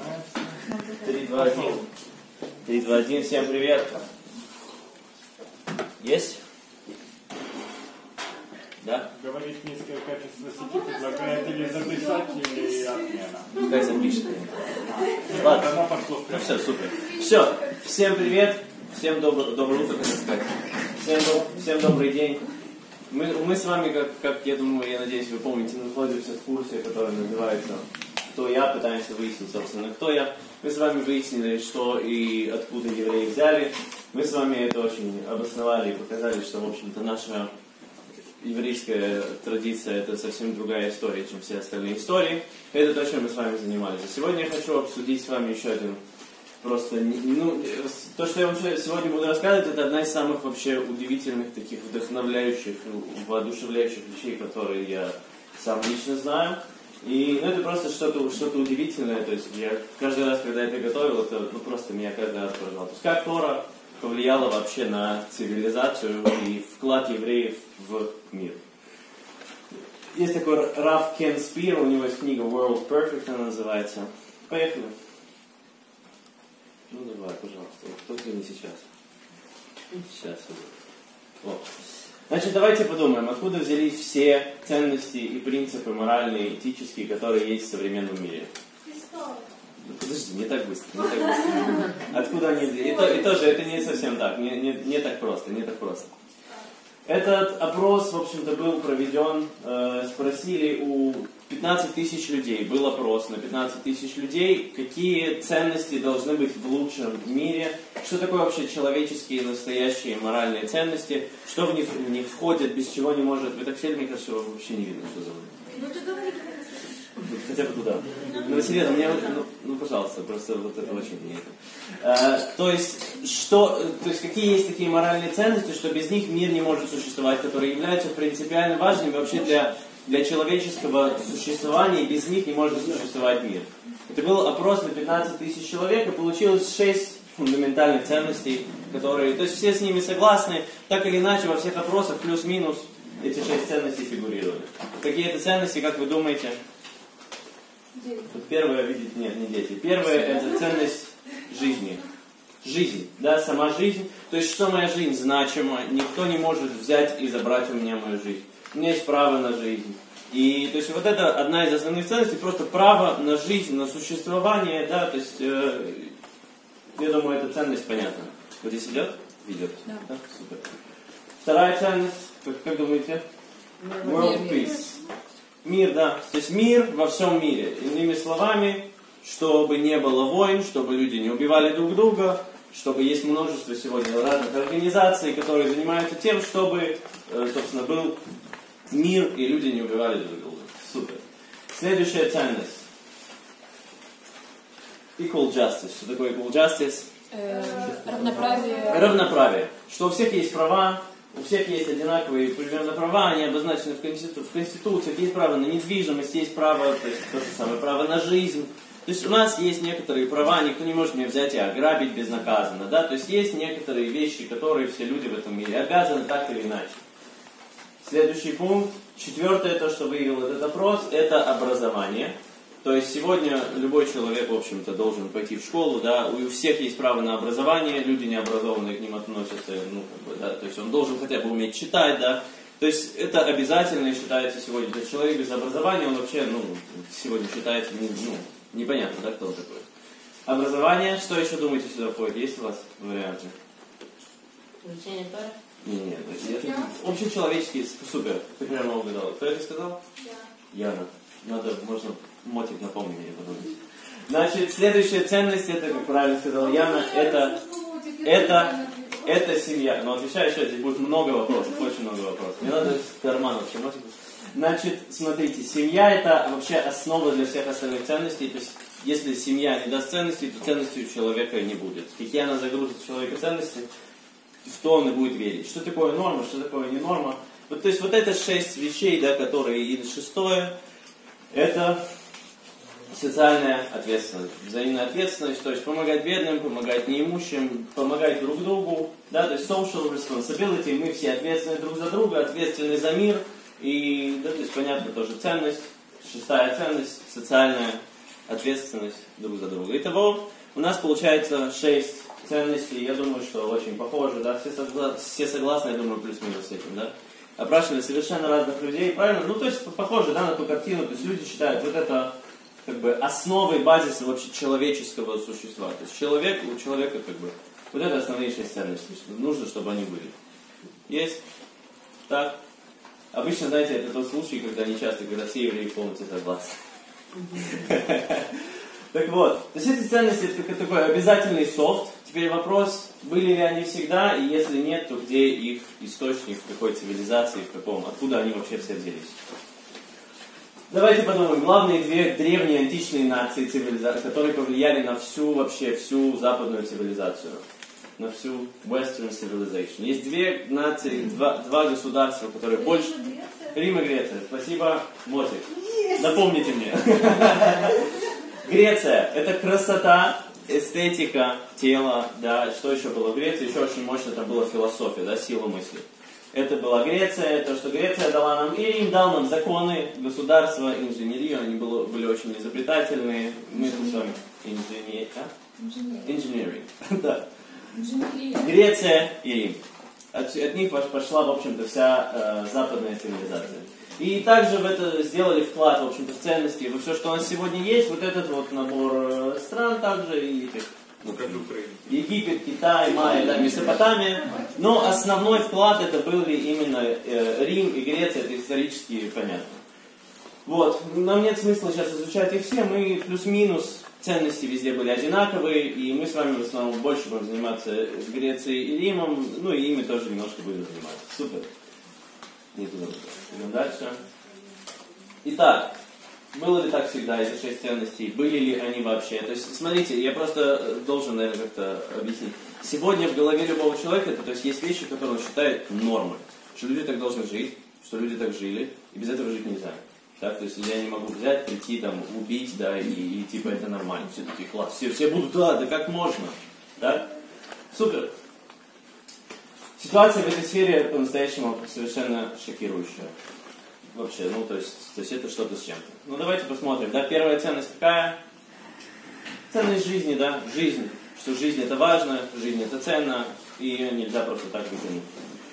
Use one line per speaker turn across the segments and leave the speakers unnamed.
3, 2, 1. 3, 2, 1. Всем привет. Есть? Да?
Говорит низкое качество сети, предлагает или записать, или отмена.
Пускай запишет. Ладно. Ну все, супер. Все. Всем привет. Всем доброе утро, хотел сказать. Всем добрый день. Мы с вами, как я думаю, я надеюсь, вы помните, находимся в курсе, который называется «Кто я?», пытаемся выяснить, собственно, кто я. Мы с вами выяснили, что и откуда евреи взяли. Мы с вами это очень обосновали и показали, что, в общем-то, наша еврейская традиция – это совсем другая история, чем все остальные истории. Это то, чем мы с вами занимались. Сегодня я хочу обсудить с вами еще один просто, то, что я вам сегодня буду рассказывать, это одна из самых вообще удивительных, таких вдохновляющих, воодушевляющих вещей, которые я сам лично знаю. И это просто что-то удивительное. То есть я каждый раз, когда это готовил, это просто меня каждый раз поражало. То есть как Тора повлияла вообще на цивилизацию и вклад евреев в мир. Есть такой Рав Кен Спир, у него есть книга World Perfect, она называется. Поехали. Ну давай, пожалуйста, только не сейчас. Сейчас. Вот. Значит, давайте подумаем, откуда взялись все ценности и принципы моральные, этические, которые есть в современном мире. Ну, подожди, не так быстро. Откуда они взялись? И тоже это не совсем так, не так просто. Этот опрос, в общем-то, был проведен, спросили у 15 тысяч людей, был опрос на 15 тысяч людей, какие ценности должны быть в лучшем мире, что такое вообще человеческие, настоящие моральные ценности, что в них входит, без чего не может. Вы так сели, мне кажется, вообще не видно, что за вами.
Ну ты говори,
хотя бы туда. Ну, серьезно, мне, пожалуйста, просто вот это очень мне. То есть какие есть такие моральные ценности, что без них мир не может существовать, которые являются принципиально важными вообще для человеческого существования, и без них не может существовать мир. Это был опрос на 15 тысяч человек, и получилось 6 фундаментальных ценностей, которые, то есть все с ними согласны, так или иначе во всех опросах плюс-минус эти 6 ценностей фигурировали. Какие это ценности, как вы думаете? Первое, видите, нет, не дети. Первое, это ценность жизни. Жизнь, да, сама жизнь. То есть, что моя жизнь значима, никто не может взять и забрать у меня мою жизнь. У меня есть право на жизнь. И, то есть, вот это одна из основных ценностей, просто право на жизнь, на существование, да, то есть, я думаю, эта ценность понятна. Вот здесь идет? Идет. Да, супер. Вторая ценность, как думаете? World Peace. Мир, да. То есть мир во всем мире. Иными словами, чтобы не было войн, чтобы люди не убивали друг друга, чтобы есть множество сегодня разных организаций, которые занимаются тем, чтобы, собственно, был мир и люди не убивали друг друга. Супер. Следующая ценность. Equal justice. Что такое equal justice?
Равноправие.
Равноправие. Что у всех есть права, у всех есть одинаковые примерно права, они обозначены в Конституции, есть право на недвижимость, есть право, то есть то же самое, право на жизнь. То есть у нас есть некоторые права, никто не может меня взять и ограбить безнаказанно, да, то есть есть некоторые вещи, которые все люди в этом мире обязаны так или иначе. Следующий пункт, 4, то, что выиграл этот опрос, это образование. То есть сегодня любой человек, в общем-то, должен пойти в школу, да, у всех есть право на образование, люди необразованные к ним относятся, да, то есть он должен хотя бы уметь читать, да, то есть это обязательно и считается сегодня. То есть человек без образования, он вообще, сегодня считается, непонятно, да, кто он такой. Образование, что еще думаете сюда входит? Есть у вас варианты?
Изучение Торы?
Нет, это общечеловеческие, супер, ты прямо угадал. Кто это сказал? Яна. Можно мотик напомнить мне потом. Значит, следующая ценность, это, как правильно сказала Яна, это семья. Но отвечаю еще, здесь будет много вопросов, очень много вопросов. Мне надо в карман вообще мотик. Значит, смотрите, семья это вообще основа для всех остальных ценностей. То есть, если семья не даст ценностей, то ценностей у человека не будет. Какие она загрузит в человека ценности, в то он и будет верить. Что такое норма, что такое не норма. Вот, то есть, вот это 6 вещей, да, которые, и 6 это социальная ответственность, взаимная ответственность, то есть помогать бедным, помогать неимущим, помогать друг другу, да, то есть social responsibility, мы все ответственны друг за друга, ответственны за мир, и, да, то есть понятно тоже ценность, 6 ценность, социальная ответственность друг за друга. Итого у нас получается 6 ценностей. Я думаю, что очень похоже, да? Все согласны, я думаю, плюс-минус с этим, да? Опрашивали совершенно разных людей, правильно? Ну, то есть похоже, да, на ту картину. То есть люди считают, вот это как бы основой, базисом вообще человеческого существа. То есть у человека как бы вот это основные 6 ценностей. Нужно, чтобы они были. Есть? Так? Обычно, знаете, это тот случай, когда нечасто, когда все евреи полностью согласны. Так вот, то есть эти ценности это такой обязательный софт. Теперь вопрос, были ли они всегда, и если нет, то где их источник, в какой цивилизации, в каком, откуда они вообще все взялись. Давайте подумаем, главные две древние античные нации, цивилизации, которые повлияли на всю западную цивилизацию, на всю Western Civilization. Есть две нации, два государства, которые больше... Рим и Греция. Спасибо, Мотик. Напомните мне. Греция – это красота, эстетика тела, да, что еще было в Греции? Еще очень мощно это была философия, да, сила мысли. Это была Греция, то, что Греция дала нам, и Рим дал нам законы, государство, инженерию, они были очень изобретательные. Мы тут с вами инженеринг, да. Греция и Рим. От них пошла, в общем-то, вся западная цивилизация. И также в это сделали вклад, в общем-то, в ценности. Во все, что у нас сегодня есть, вот этот вот набор стран также, и этих, Египет, Китай, Майя, да, Месопотамия. Но основной вклад это были именно Рим и Греция, это исторически понятно. Вот, нам нет смысла сейчас изучать их все, мы плюс-минус, ценности везде были одинаковые, и мы с вами в основном больше будем заниматься Грецией и Римом, ну и ими тоже немножко будем заниматься. Супер. Не туда. Идем дальше. Итак, было ли так всегда, эти 6 ценностей? Были ли они вообще? То есть, смотрите, я просто должен, наверное, как-то объяснить. Сегодня в голове любого человека, то есть есть вещи, которые он считает нормой. Что люди так должны жить, что люди так жили, и без этого жить нельзя. Так, то есть я не могу взять, прийти, там, убить, да, и типа это нормально. Все такие класс. Все будут, да как можно. Да? Супер. Ситуация в этой сфере по-настоящему совершенно шокирующая. Вообще, ну, то есть это что-то с чем-то. Ну, давайте посмотрим, да, первая ценность какая? Ценность жизни, да, жизнь. Что жизнь это важно, жизнь это ценно, и ее нельзя просто так выкинуть.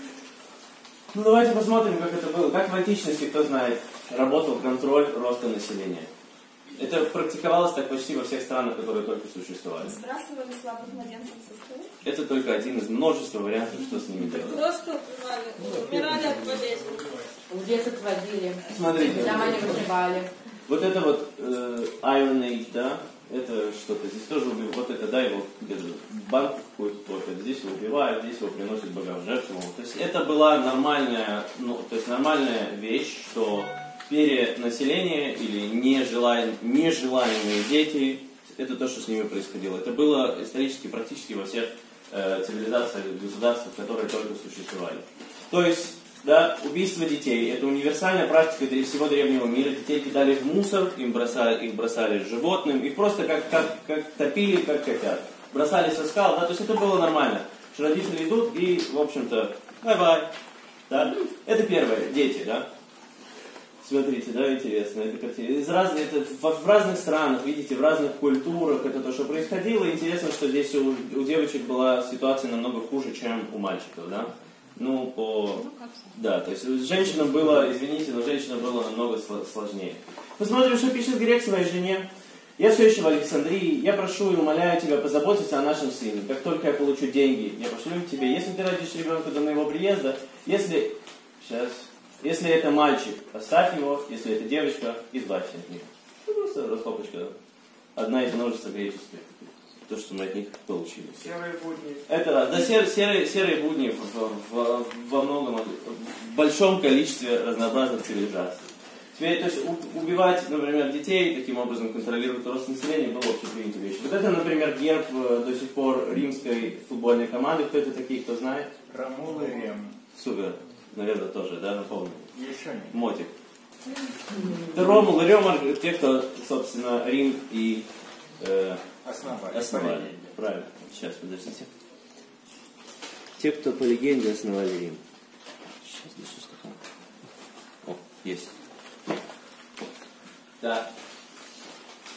Ну, давайте посмотрим, как это было. Как в античности, кто знает, работал контроль роста населения. Это практиковалось так почти во всех странах, которые только существовали.
Сбрасывали слабых младенцев со скалы?
Это только один из множества вариантов, что с ними делать.
Просто умирали от болезни.
В детстве водили.
Смотрите.
Там они выживали.
Вот это вот Iron Age, да, это что-то. Здесь тоже убивают. Вот это, да, его где-то банку какую-то топят. Здесь его убивают, здесь его приносят богам в жертву. То есть это была нормальная, нормальная вещь, что перенаселение или нежелаемые дети, это то, что с ними происходило. Это было исторически практически во всех цивилизациях, государствах, которые только существовали. То есть, да, убийство детей – это универсальная практика для всего древнего мира. Детей кидали в мусор, их бросали животным, их просто как топили, как котят. Бросали со скал, да, то есть это было нормально. Что родители идут и, в общем-то, бай-бай. Да? Это первое, дети, да. Смотрите, да, интересно, это картина. В разных странах, видите, в разных культурах это то, что происходило. Интересно, что здесь у девочек была ситуация намного хуже, чем у мальчиков, да. Да, то есть женщинам было, извините, но женщинам было намного сложнее. Посмотрим, что пишет грек своей жене. Я все еще в Александрии, я прошу и умоляю тебя позаботиться о нашем сыне. Как только я получу деньги, я пошлю их тебе. Если ты родишь ребенка до моего приезда, если это мальчик, оставь его, если это девочка, избавься от них. Просто раскопочка. Одна из множества греческих. То, что мы от них получили.
Серые будни.
Это раз. Да, серые будни во многом, в большом количестве разнообразных цивилизаций. Теперь, то есть убивать, например, детей, таким образом контролировать рост населения, было общепринятой вещью. Вот это, например, герб до сих пор римской футбольной команды. Кто это такие, кто знает?
Ромул и Рем.
Супер. Наверное, тоже, да, напомню.
Еще нет.
Мотик. Это Ромул и Рем, те, кто, собственно, Рим и основали. Правильно. Сейчас, подождите. Те, кто по легенде основали Рим. Сейчас, да что ж такое? О, есть. Да.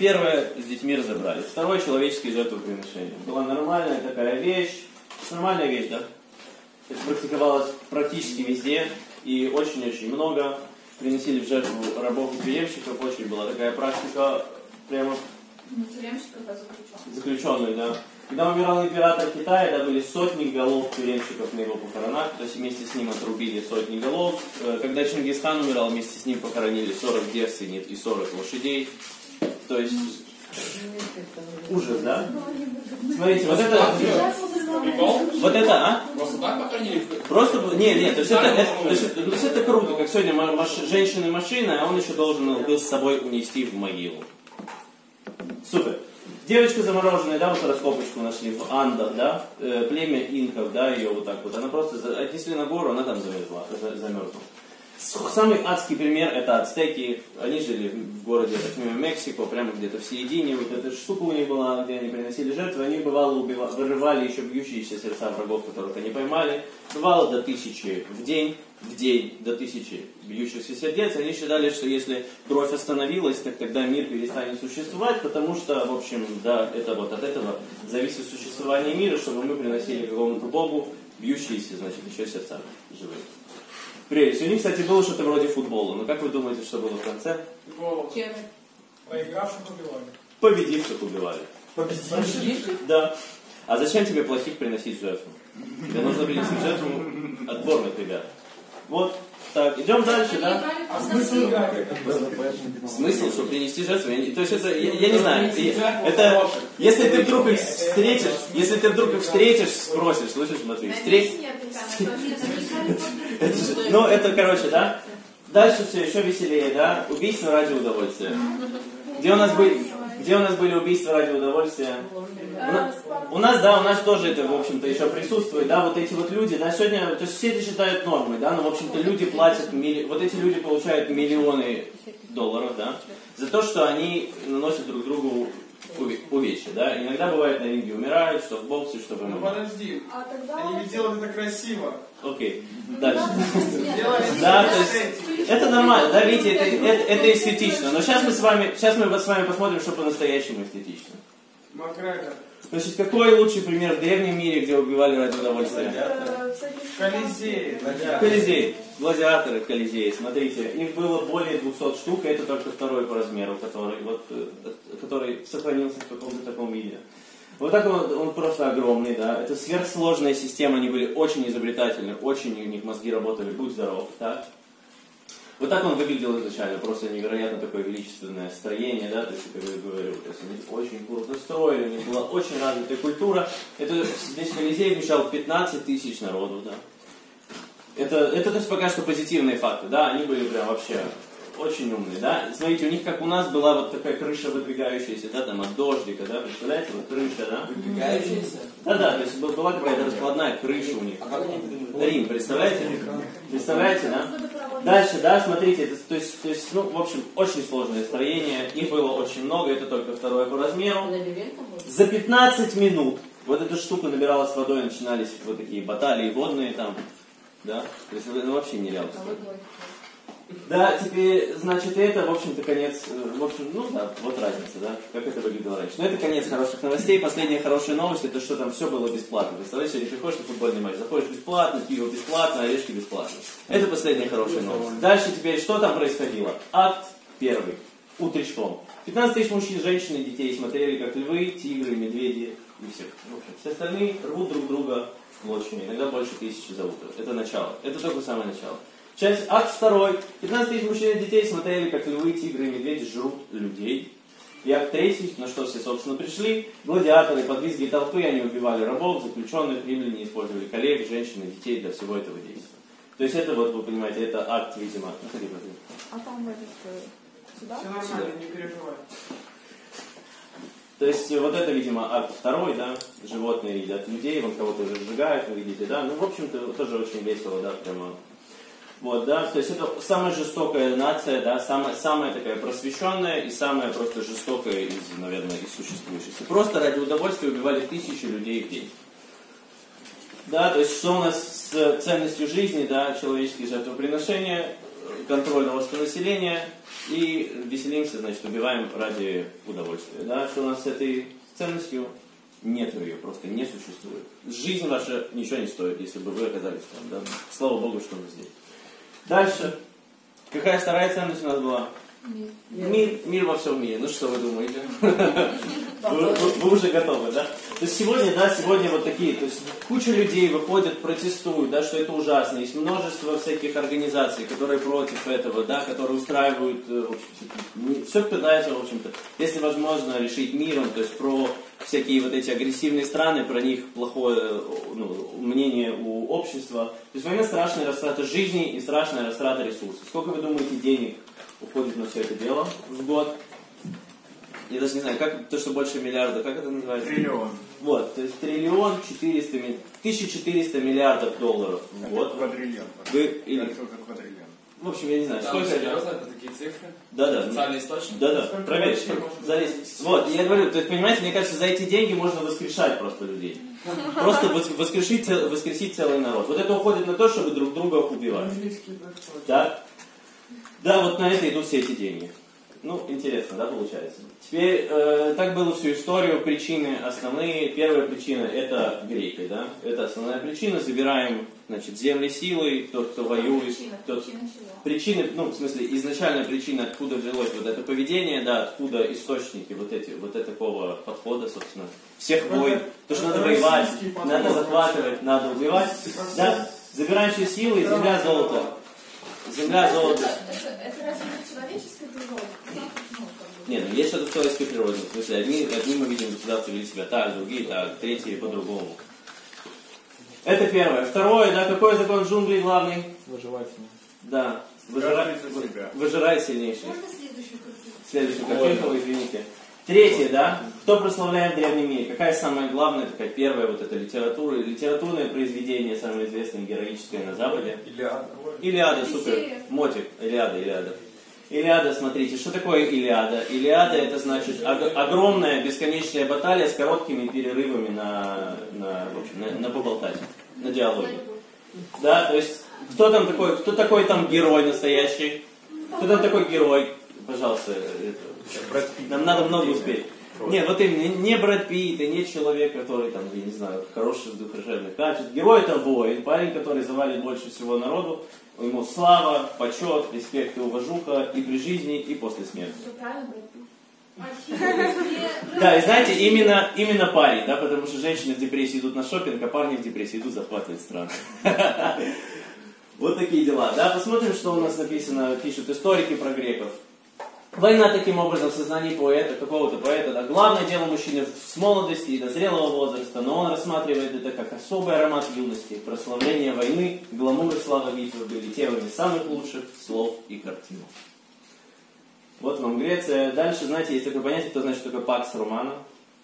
Первое, с детьми разобрались. Второе, человеческие жертвоприношения. Была нормальная такая вещь. Нормальная вещь, да? Это практиковалось практически везде. И очень-очень много приносили в жертву рабов и тюремщиков. Очень была такая практика прямо...
Не тюремщиков, а
Заключенных, да. Когда умирал император Китая, да, были сотни голов тюремщиков на его похоронах, то есть вместе с ним отрубили сотни голов. Когда Чингисхан умирал, вместе с ним похоронили 40 девственниц и 40 лошадей. То есть ужас, да? Смотрите, вот это... Вот это, а?
Просто так похоронили?
Просто, нет, то есть это круто, как сегодня женщина машина, а он еще должен был с собой унести в могилу. Супер. Девочка замороженная, да, вот раскопочку нашли в Андах, да, племя инков, да, ее вот так вот, она просто отнесли на гору, она там замерзла. Самый адский пример это ацтеки, они жили в городе, так понимаю, Мексико, прямо где-то в середине, вот эта штука у них была, где они приносили жертвы, они бывало вырывали еще бьющиеся сердца врагов, которых они поймали, бывало до 1000 в день до 1000 бьющихся сердец, они считали, что если кровь остановилась, так тогда мир перестанет существовать, потому что, в общем, да, это вот от этого зависит существование мира, чтобы мы приносили какому-то Богу бьющиеся, значит, еще сердца живые. Прелесть. У них, кстати, было что-то вроде футбола. Но как вы думаете, что было в конце?
Чем?
Проигравших убивали.
Победивших убивали.
Победивших?
Да. А зачем тебе плохих приносить в жертву? Тебе нужно принести в жертву отборных ребят. Вот. Так, идем дальше, да?
А смысл играть?
Смысл, чтобы принести жертву? То есть это, я не знаю, это, если ты вдруг их встретишь, спросишь, слышишь, Матвей, ну, это, короче, да? Дальше все еще веселее, да? Убийство ради удовольствия. Где у нас были убийства ради удовольствия? У нас тоже это, в общем-то, еще присутствует, да, вот эти вот люди, да, сегодня, то есть все это считают нормой, да, но, в общем-то, люди платят, вот эти люди получают миллионы долларов, да, за то, что они наносят друг другу увечья, да, иногда бывает на ринге умирают, что в боксе, что в ММА.
Ну подожди, они ведь делают это красиво.
Окей, дальше. Да, то есть, это нормально, да, видите, это эстетично, но сейчас мы с вами посмотрим, что по-настоящему эстетично.
Макгрегор.
Значит, какой лучший пример в древнем мире, где убивали ради удовольствия? Колизей. Гладиаторы в Колизее. Смотрите, их было более 200 штук, это только второй по размеру, который сохранился в каком-то таком виде. Вот так он просто огромный, да. Это сверхсложная система, они были очень изобретательны, очень у них мозги работали, будь здоров, так? Вот так он выглядел изначально, просто невероятно такое величественное строение, да, то есть, как я говорю, то есть они очень круто строили, у них была очень развитая культура. Здесь Колизей вмещал 15 тысяч народу, да. Это то есть пока что позитивные факты, да, они были прям вообще очень умные, да. Смотрите, у них, как у нас, была вот такая крыша выдвигающаяся, да, там от дождика, да, представляете, вот крыша, да.
Выдвигающаяся?
Да, то есть была какая-то раскладная крыша у них. Рим, представляете? Представляете, да? Дальше, да, смотрите, то есть, ну, в общем, очень сложное строение, их было очень много, это только второе по размеру. За 15 минут вот эта штука набиралась водой, начинались вот такие баталии водные там, да, то есть, ну, вообще нереально. Да, теперь, значит, это, в общем-то, конец, в общем, ну да, вот разница, да, как это выглядело раньше. Но это конец хороших новостей. Последняя хорошая новость, это что там все было бесплатно. Представляете, сегодня приходишь на футбольный матч, заходишь бесплатно, пиво бесплатно, орешки бесплатно. Это последняя хорошая новость. Дальше теперь, что там происходило? Акт первый. Утречком. 15 тысяч мужчин, женщин и детей смотрели, как львы, тигры, медведи и все. В общем, все остальные рвут друг друга клочьями, иногда больше 1000 за утро. Это начало. Это только самое начало. Акт второй. 15 тысяч мужчин и детей смотрели, как львы, тигры и медведи жрут людей. И акт третий, на что все, собственно, пришли. Гладиаторы, под визги толпы, они убивали рабов, заключенных, римляне использовали коллег, женщин и детей для всего этого действия. То есть это, вот вы понимаете, это акт, видимо.
А там сюда?
Все нормально, не переживай.
То есть вот это, видимо, акт второй, да, животные едят людей, вон кого-то сжигают, вы видите, да. Ну, в общем-то, тоже очень весело, да, прямо. Вот, да, то есть это самая жестокая нация, да, самая такая просвещенная и самая просто жестокая из, наверное, из существующих. Просто ради удовольствия убивали 1000 людей в день. Да, то есть что у нас с ценностью жизни, да, человеческие жертвоприношения, контроль роста населения и веселимся, значит, убиваем ради удовольствия. Да? Что у нас с этой ценностью? Нет ее, просто не существует. Жизнь ваша ничего не стоит, если бы вы оказались там. Да? Слава Богу, что мы здесь. Дальше. Какая вторая ценность у нас была? Мир во всем мире. Ну что вы думаете? Вы уже готовы, да? То есть сегодня вот такие, то есть куча людей выходят, протестуют, да, что это ужасно. Есть множество всяких организаций, которые против этого, да, которые устраивают, все пытаются, в общем-то, если возможно, решить миром, то есть про всякие вот эти агрессивные страны, про них плохое мнение у общества. То есть война страшная растрата жизни и страшная растрата ресурсов. Сколько вы думаете денег уходит на все это дело в год? Я даже не знаю, как то, что больше миллиарда, как это называется?
Триллион.
Вот, то есть 1400 миллиардов долларов в год.
Квадриллион.
Вы или...
Квадриллион.
В общем, я не знаю, сколько это.
Серьезно, это такие цифры?
Да.
Официальный источник?
Да, проверь. Вот, я говорю, то есть, понимаете, мне кажется, за эти деньги можно воскрешать просто людей. Просто воскресить целый народ. Вот это уходит на то, чтобы друг друга убивать. Да? Да, вот на это идут все эти деньги. Ну, интересно, да, получается. Теперь, так было всю историю, причины основные. Первая причина – это греки, да. Это основная причина. Забираем, значит, земли силой, тот, кто воюет. Причины, ну, в смысле, изначальная причина, откуда взялось вот это поведение, да, откуда источники вот такого подхода, собственно. Всех войн. То, что надо воевать, надо захватывать, надо убивать. Да, забираем все силы, земля, золото. Земля, золото.
Это разве не человеческая природа?
Нет, ну есть что-то в человеческой природе. В смысле, одни мы видим государство вели себя так, другие так, третьи по-другому. Это первое. Второе, да, какой закон джунглей главный?
Выживательный.
Да.
Себя.
Выжирает сильнейший.
Можно следующую картинку?
Следующую картинку, извините. Третье, да. Кто прославляет древний мир? Какая самая главная, такая первая вот эта литература? Литературное произведение, самое известное, героическое на Западе. Илиада, супер. Мотик. Илиада. Илиада, смотрите, что такое Илиада? Илиада это значит огромная бесконечная баталия с короткими перерывами на поболтать, на диалоге. Да, то есть, кто такой там герой настоящий? Кто там такой герой? Пожалуйста, нам надо много успеть. Нет, вот именно, не Брэд Питт, и не человек, который там, я не знаю, хороший, душевных качеств. Герой это воин, парень, который завалит больше всего народу. Ему слава, почет, респект и уважуха и при жизни, и после смерти.
Все правильно, Брэд Питт.
Да, и знаете, именно парень, да, потому что женщины в депрессии идут на шопинг, а парни в депрессии идут захватывать страны. Вот такие дела. Да, посмотрим, что у нас написано, пишут историки про греков. Война таким образом в сознании поэта, какого-то поэта, да, главное дело мужчины с молодости и до зрелого возраста, но он рассматривает это как особый аромат юности, прославление войны, гламур и слава битвы были темами самых лучших слов и картин. Вот вам Греция. Дальше, знаете, есть такое понятие, кто знает, что такое пакс романа?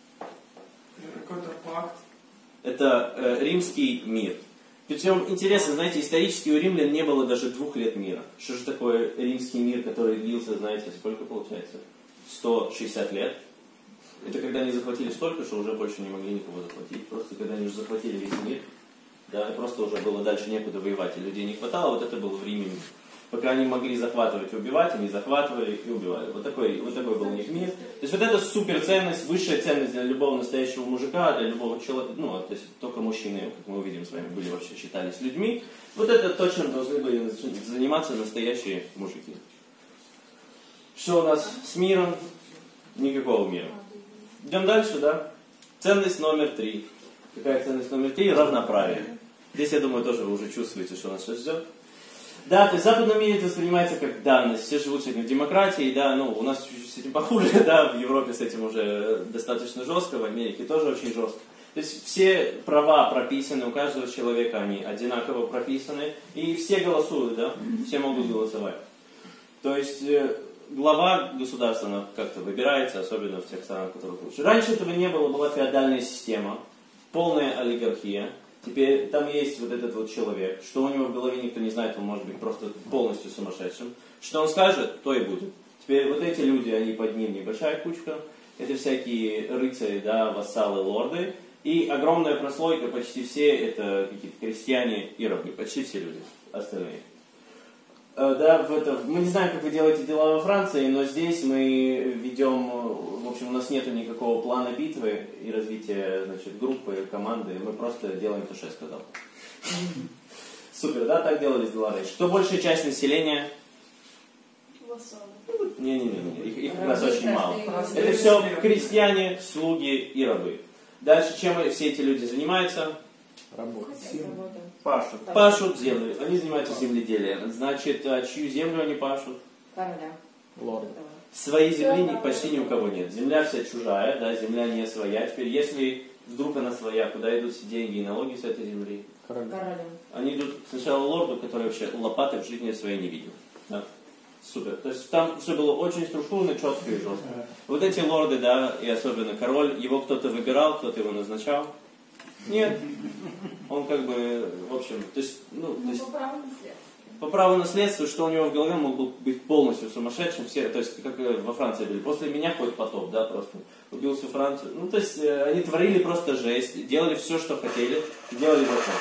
Какой-то пакт.
Это римский мир. Причем интересно, знаете, исторически у римлян не было даже 2 лет мира. Что же такое римский мир, который длился, знаете, сколько получается? 160 лет. Это когда они захватили столько, что уже больше не могли никого захватить. Просто когда они уже захватили весь мир, да, просто уже было дальше некуда воевать, и людей не хватало, вот это было в Риме. Пока они могли захватывать и убивать, они захватывали и убивали. Вот такой был у них мир. То есть вот это суперценность, высшая ценность для любого настоящего мужика, для любого человека, ну, то есть только мужчины, как мы увидим с вами, были вообще считались людьми. Вот это то, чем должны были заниматься настоящие мужики. Что у нас с миром? Никакого мира. Идем дальше, да? Ценность номер 3. Какая ценность номер 3? Равноправие. Здесь, я думаю, тоже вы уже чувствуете, что нас сейчас ждет. Да, то есть в западном мире это воспринимается как данность. Все живут сегодня в демократии, да, ну, у нас чуть-чуть с этим похуже, да, в Европе с этим уже достаточно жестко, в Америке тоже очень жестко. То есть все права прописаны, у каждого человека они одинаково прописаны, и все голосуют, да, все могут голосовать. То есть глава государства, она как-то выбирается, особенно в тех странах, которых лучше. Раньше этого не было, была феодальная система, полная олигархия. Теперь там есть вот этот вот человек, что у него в голове никто не знает, он может быть просто полностью сумасшедшим. Что он скажет, то и будет. Теперь вот эти люди, они под ним небольшая кучка, это всякие рыцари, да, вассалы, лорды, и огромная прослойка, почти все это какие-то крестьяне и рабы, почти все люди остальные. Да, мы не знаем, как вы делаете дела во Франции, но здесь мы ведем, в общем, у нас нет никакого плана битвы и развития, значит, группы, команды, мы просто делаем то, что я сказал. Супер, да, так делались дела раньше. Кто большая часть населения? Не-не-не, их как раз очень мало. Это все крестьяне, слуги и рабы. Дальше, чем все эти люди занимаются?
Пашут.
Пашут землю. Они занимаются земледелием. Значит, чью землю они пашут?
Короля.
Лорд.
Своей земли почти ни у кого нет. Земля вся чужая, да, земля не своя. Теперь, если вдруг она своя, куда идут все деньги и налоги с этой земли?
Королем.
Они идут сначала лорду, который вообще лопаты в жизни своей не видел. Да. Супер. То есть там все было очень структурно, четко и жестко. Вот эти лорды, да, и особенно король, его кто-то выбирал, кто-то его назначал? Нет. Он как бы, в общем, то есть, по праву наследства, что у него в голове мог быть полностью сумасшедшим, все, то есть, как во Франции были, после меня хоть потоп, да, просто убил всю Францию. Ну, то есть, они творили просто жесть, делали все, что хотели, делали вот так.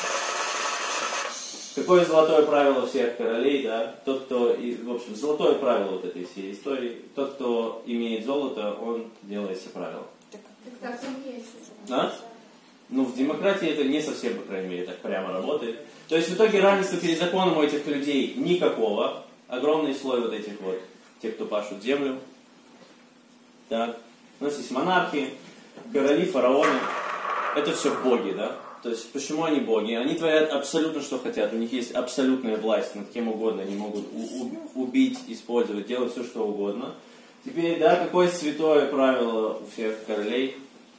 Какое золотое правило всех королей, да, тот, кто, в общем, золотое правило вот этой всей истории, тот, кто имеет золото, он делает все правила.
Так не есть.
А? Ну, в демократии это не совсем, по крайней мере, так прямо работает. То есть в итоге равенства перед законом у этих людей никакого. Огромный слой вот этих вот, тех, кто пашут землю. Так. У нас есть монархи, короли, фараоны. Это все боги, да? То есть почему они боги? Они творят абсолютно что хотят. У них есть абсолютная власть над кем угодно. Они могут убить, использовать, делать все, что угодно. Теперь, да, какое святое правило у всех королей?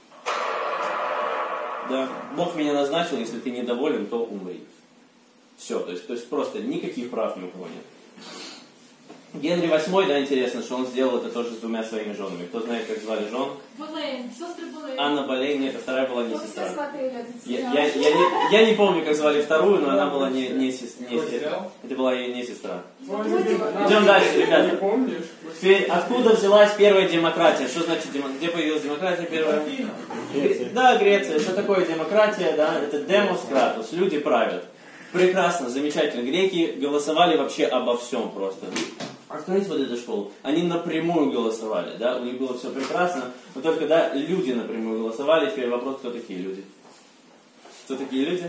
Да, Бог меня назначил, если ты недоволен, то умри. Все, то есть просто никаких прав ни у кого нет. Генри VIII, да, интересно, что он сделал это тоже с двумя своими женами. Кто знает, как звали жен?
Болейн, сестры Болейн.
Анна Болейн, нет, вторая была не
Вот все
сестра.
смотрели этот
Я не помню, как звали вторую, но она была не сестра. Это была ей не сестра. Идем дальше, ребята.
Не помнишь?
Теперь, откуда взялась первая демократия? Что значит где появилась демократия первая? Да, Греция. Что такое демократия? Да, это демос кратус. Люди правят. Прекрасно, замечательно. Греки голосовали вообще обо всем просто. Открыть вот эту школу. Они напрямую голосовали, да, у них было все прекрасно, но только, да, люди напрямую голосовали. Теперь вопрос, кто такие люди? Кто такие люди?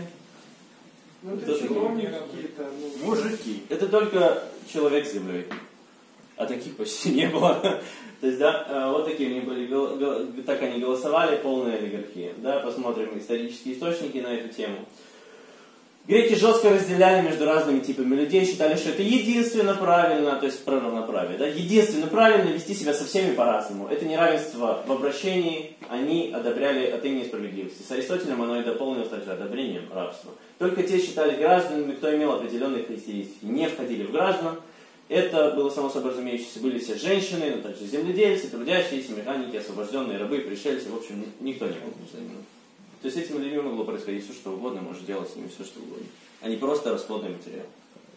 Ну, это чиновники какие-то.
Мужики.
Это только человек с землей. А таких почти не было. То есть, да, вот такие они были, так они голосовали, полная олигархия. Да, посмотрим исторические источники на эту тему. Греки жестко разделяли между разными типами людей, считали, что это единственно правильно, то есть про равноправие, да, единственно правильно вести себя со всеми по-разному. Это неравенство в обращении, они одобряли отныне справедливости. С Аристотелем оно и дополнилось также одобрением рабства. Только те считали гражданами, кто имел определенные характеристики, не входили в граждан. Это было само собой разумеющееся, были все женщины, но также земледельцы, трудящиеся, механики, освобожденные рабы, пришельцы, в общем, никто не был гражданином. То есть с этими людьми могло происходить все, что угодно, можешь делать с ними все, что угодно. Они просто расплодный материал.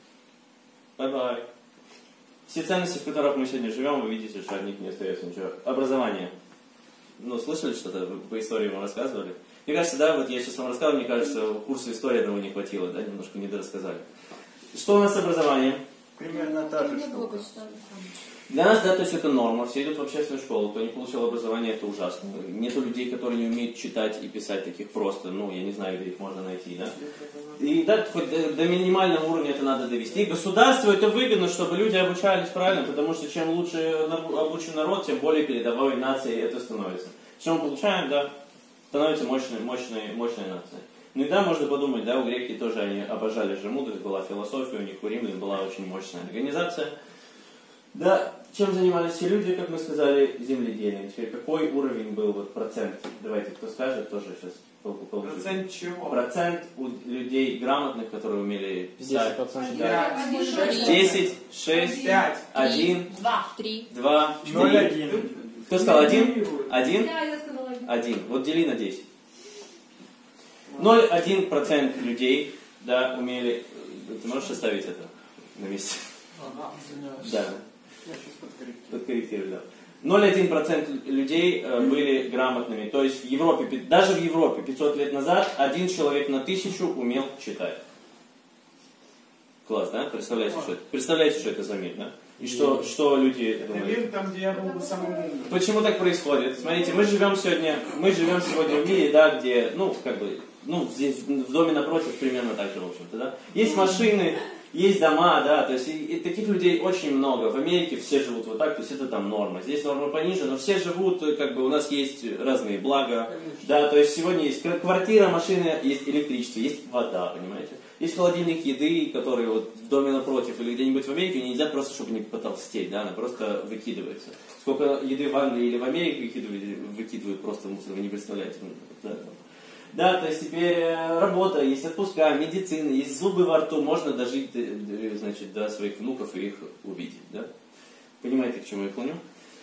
Бай-бай. Все ценности, в которых мы сегодня живем, вы видите, что от них не остается ничего. Образование. Ну, слышали что-то? По истории вам рассказывали? Мне кажется, да, вот я сейчас вам рассказывал, мне кажется, курса истории одного не хватило, да, немножко недорассказали. Что у нас с образованием?
Примерно та же штука.
Для нас, да, то есть это норма, все идут в общественную школу, кто не получил образование, это ужасно. Нету людей, которые не умеют читать и писать таких просто, ну, я не знаю, где их можно найти, да. И да, хоть до минимального уровня это надо довести. И государству это выгодно, чтобы люди обучались правильно, потому что чем лучше обучен народ, тем более передовой нацией это становится. Что мы получаем, да, становится мощной нацией. Ну и да, можно подумать, да, у греки тоже они обожали же мудрость, была философия, у них у римлян была очень мощная организация. Да, чем занимались все люди, как мы сказали, земледелием. Теперь какой уровень был вот процент? Давайте, кто скажет, тоже сейчас получит.
Процент чего?
Процент у людей грамотных, которые умели писать.
10%.
Да.
10.
10, 6,
5.
1,
3.
2,
0,1.
Кто сказал 1? 1?
Да, я сказала 1.
1. Вот дели на 10. 0,1% людей, да, умели... Ты можешь оставить это на месте?
Ага, извиняюсь.
Да.
Я сейчас
Подкорректирую, да. 0,1% людей были грамотными. То есть в Европе, даже в Европе 500 лет назад 1 человек на 1000 умел читать. Класс, да? Представляете, что это за мир, да? И что люди
Это
думают?
мир, там, где я был бы самым умным.
Почему так происходит? Смотрите, мы живем сегодня в мире, да, где, здесь в доме напротив примерно так же, в общем-то, да. Есть машины, есть дома, да, то есть и таких людей очень много. В Америке все живут вот так, то есть это там норма. Здесь норма пониже, но все живут, как бы у нас есть разные блага, да, то есть сегодня есть квартира, машина, есть электричество, есть вода, понимаете. Есть холодильник еды, который вот в доме напротив или где-нибудь в Америке не едят просто, чтобы не потолстеть, да, она просто выкидывается. Сколько еды в Англии или в Америке выкидывают просто в мусор, вы не представляете. Да, то есть теперь работа, есть отпуска, медицина, есть зубы во рту, можно дожить, значит, до своих внуков и их увидеть, да. Понимаете, к чему я клоню?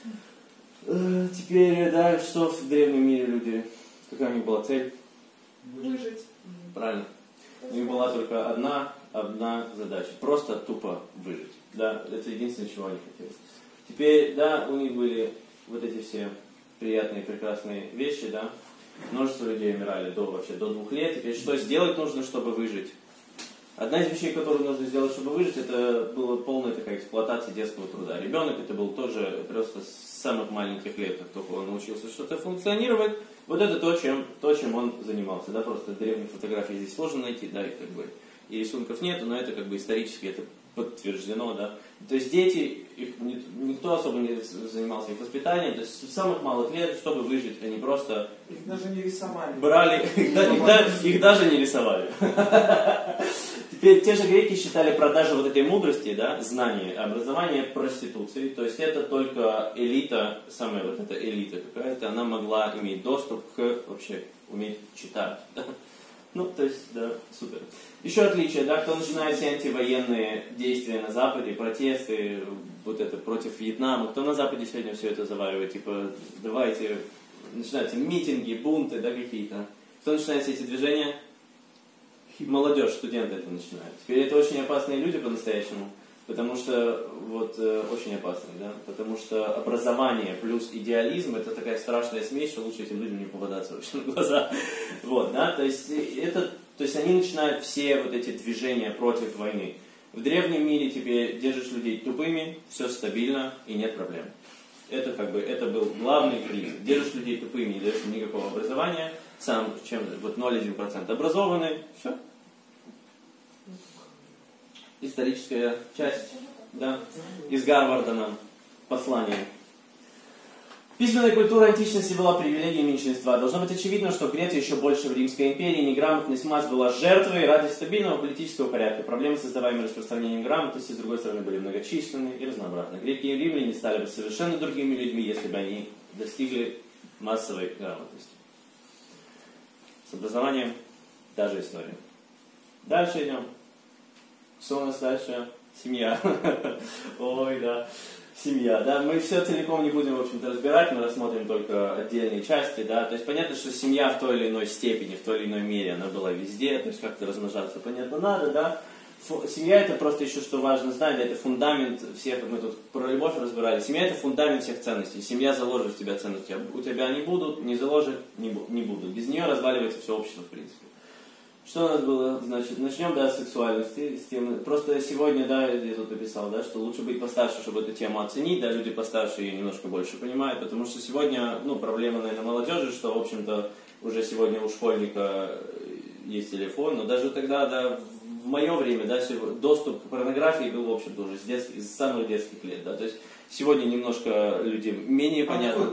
Теперь, да, что в древнем мире люди, какая у них была цель?
Выжить.
Правильно. У них была только одна задача. Просто тупо выжить. Да, это единственное, чего они хотели. Теперь, да, у них были вот эти все приятные, прекрасные вещи, да. Множество людей умирали до 2 лет. Теперь что сделать нужно, чтобы выжить? Одна из вещей, которую нужно сделать, чтобы выжить, это была полная такая эксплуатация детского труда. Ребенок это был тоже просто с самых маленьких лет, как только он научился что-то функционировать. Вот это то, чем он занимался. Да, просто древние фотографии здесь сложно найти, да, и как бы и рисунков нету, но это как бы исторически это подтверждено, да. То есть дети, никто особо не занимался их воспитанием, то есть с самых малых лет, чтобы выжить, они просто
Их даже не рисовали.
брали, их даже не рисовали. Теперь те же греки считали продажу вот этой мудрости, да, знания, образования проституцией. То есть это только элита, самая вот эта элита какая-то, она могла иметь доступ к вообще уметь читать. Ну, то есть, да, супер. Еще отличие, да, кто начинает все антивоенные действия на Западе, протесты, вот это против Вьетнама, кто на Западе сегодня все это заваривает, типа, давайте, начинаются митинги, бунты, да, какие-то. Кто начинает все эти движения? Молодежь, студенты это начинают. Теперь это очень опасные люди по-настоящему, потому что, вот, очень опасные, да, потому что образование плюс идеализм это такая страшная смесь, что лучше этим людям не попадаться вообще на глаза. Вот, да, то есть они начинают все вот эти движения против войны. В древнем мире тебе держишь людей тупыми, все стабильно и нет проблем. Это как бы, это был главный принцип. Держишь людей тупыми, не даешь им никакого образования, сам чем вот 0,1% образованный, все. Историческая часть, да, из Гарварда нам послание. Письменная культура античности была привилегией меньшинства. Должно быть очевидно, что в Греции еще больше в Римской империи неграмотность масс была жертвой ради стабильного политического порядка. Проблемы, создаваемые распространением грамотности, с другой стороны, были многочисленны и разнообразны. Греки и римляне стали бы совершенно другими людьми, если бы они достигли массовой грамотности. С образованием та же история. Дальше идем. Что у нас дальше? Семья. Ой, да. Семья, да. Мы все целиком не будем, в общем-то, разбирать, мы рассмотрим только отдельные части, да. То есть понятно, что семья в той или иной степени, в той или иной мере, она была везде, то есть как-то размножаться, понятно, надо, да. Семья это просто еще, что важно знать, да, это фундамент всех, мы тут про любовь разбирали. Семья это фундамент всех ценностей. Семья заложит в тебя ценности, у тебя они будут, не заложит, не будут. Без нее разваливается все общество, в принципе. Что у нас было? Значит, начнем, да, с сексуальности. С темы. Просто сегодня, да, я тут написал, да, что лучше быть постарше, чтобы эту тему оценить, да, люди постарше ее немножко больше понимают, потому что сегодня, проблема, наверное, молодежи, что, в общем-то, уже сегодня у школьника есть телефон, но даже тогда, да, в мое время, да, доступ к порнографии был, в общем-то, уже с самых детских лет, да, то есть сегодня немножко людям менее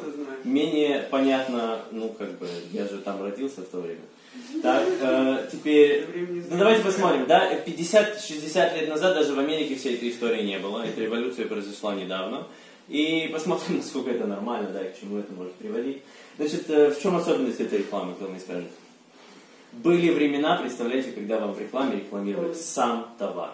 понятно, я же там родился в то время. Так, теперь, давайте посмотрим, да, 50-60 лет назад даже в Америке всей этой истории не было, эта революция произошла недавно, и посмотрим, насколько это нормально, да, и к чему это может приводить. Значит, в чем особенность этой рекламы, кто мне скажет? Были времена, представляете, когда вам в рекламе рекламировали сам товар.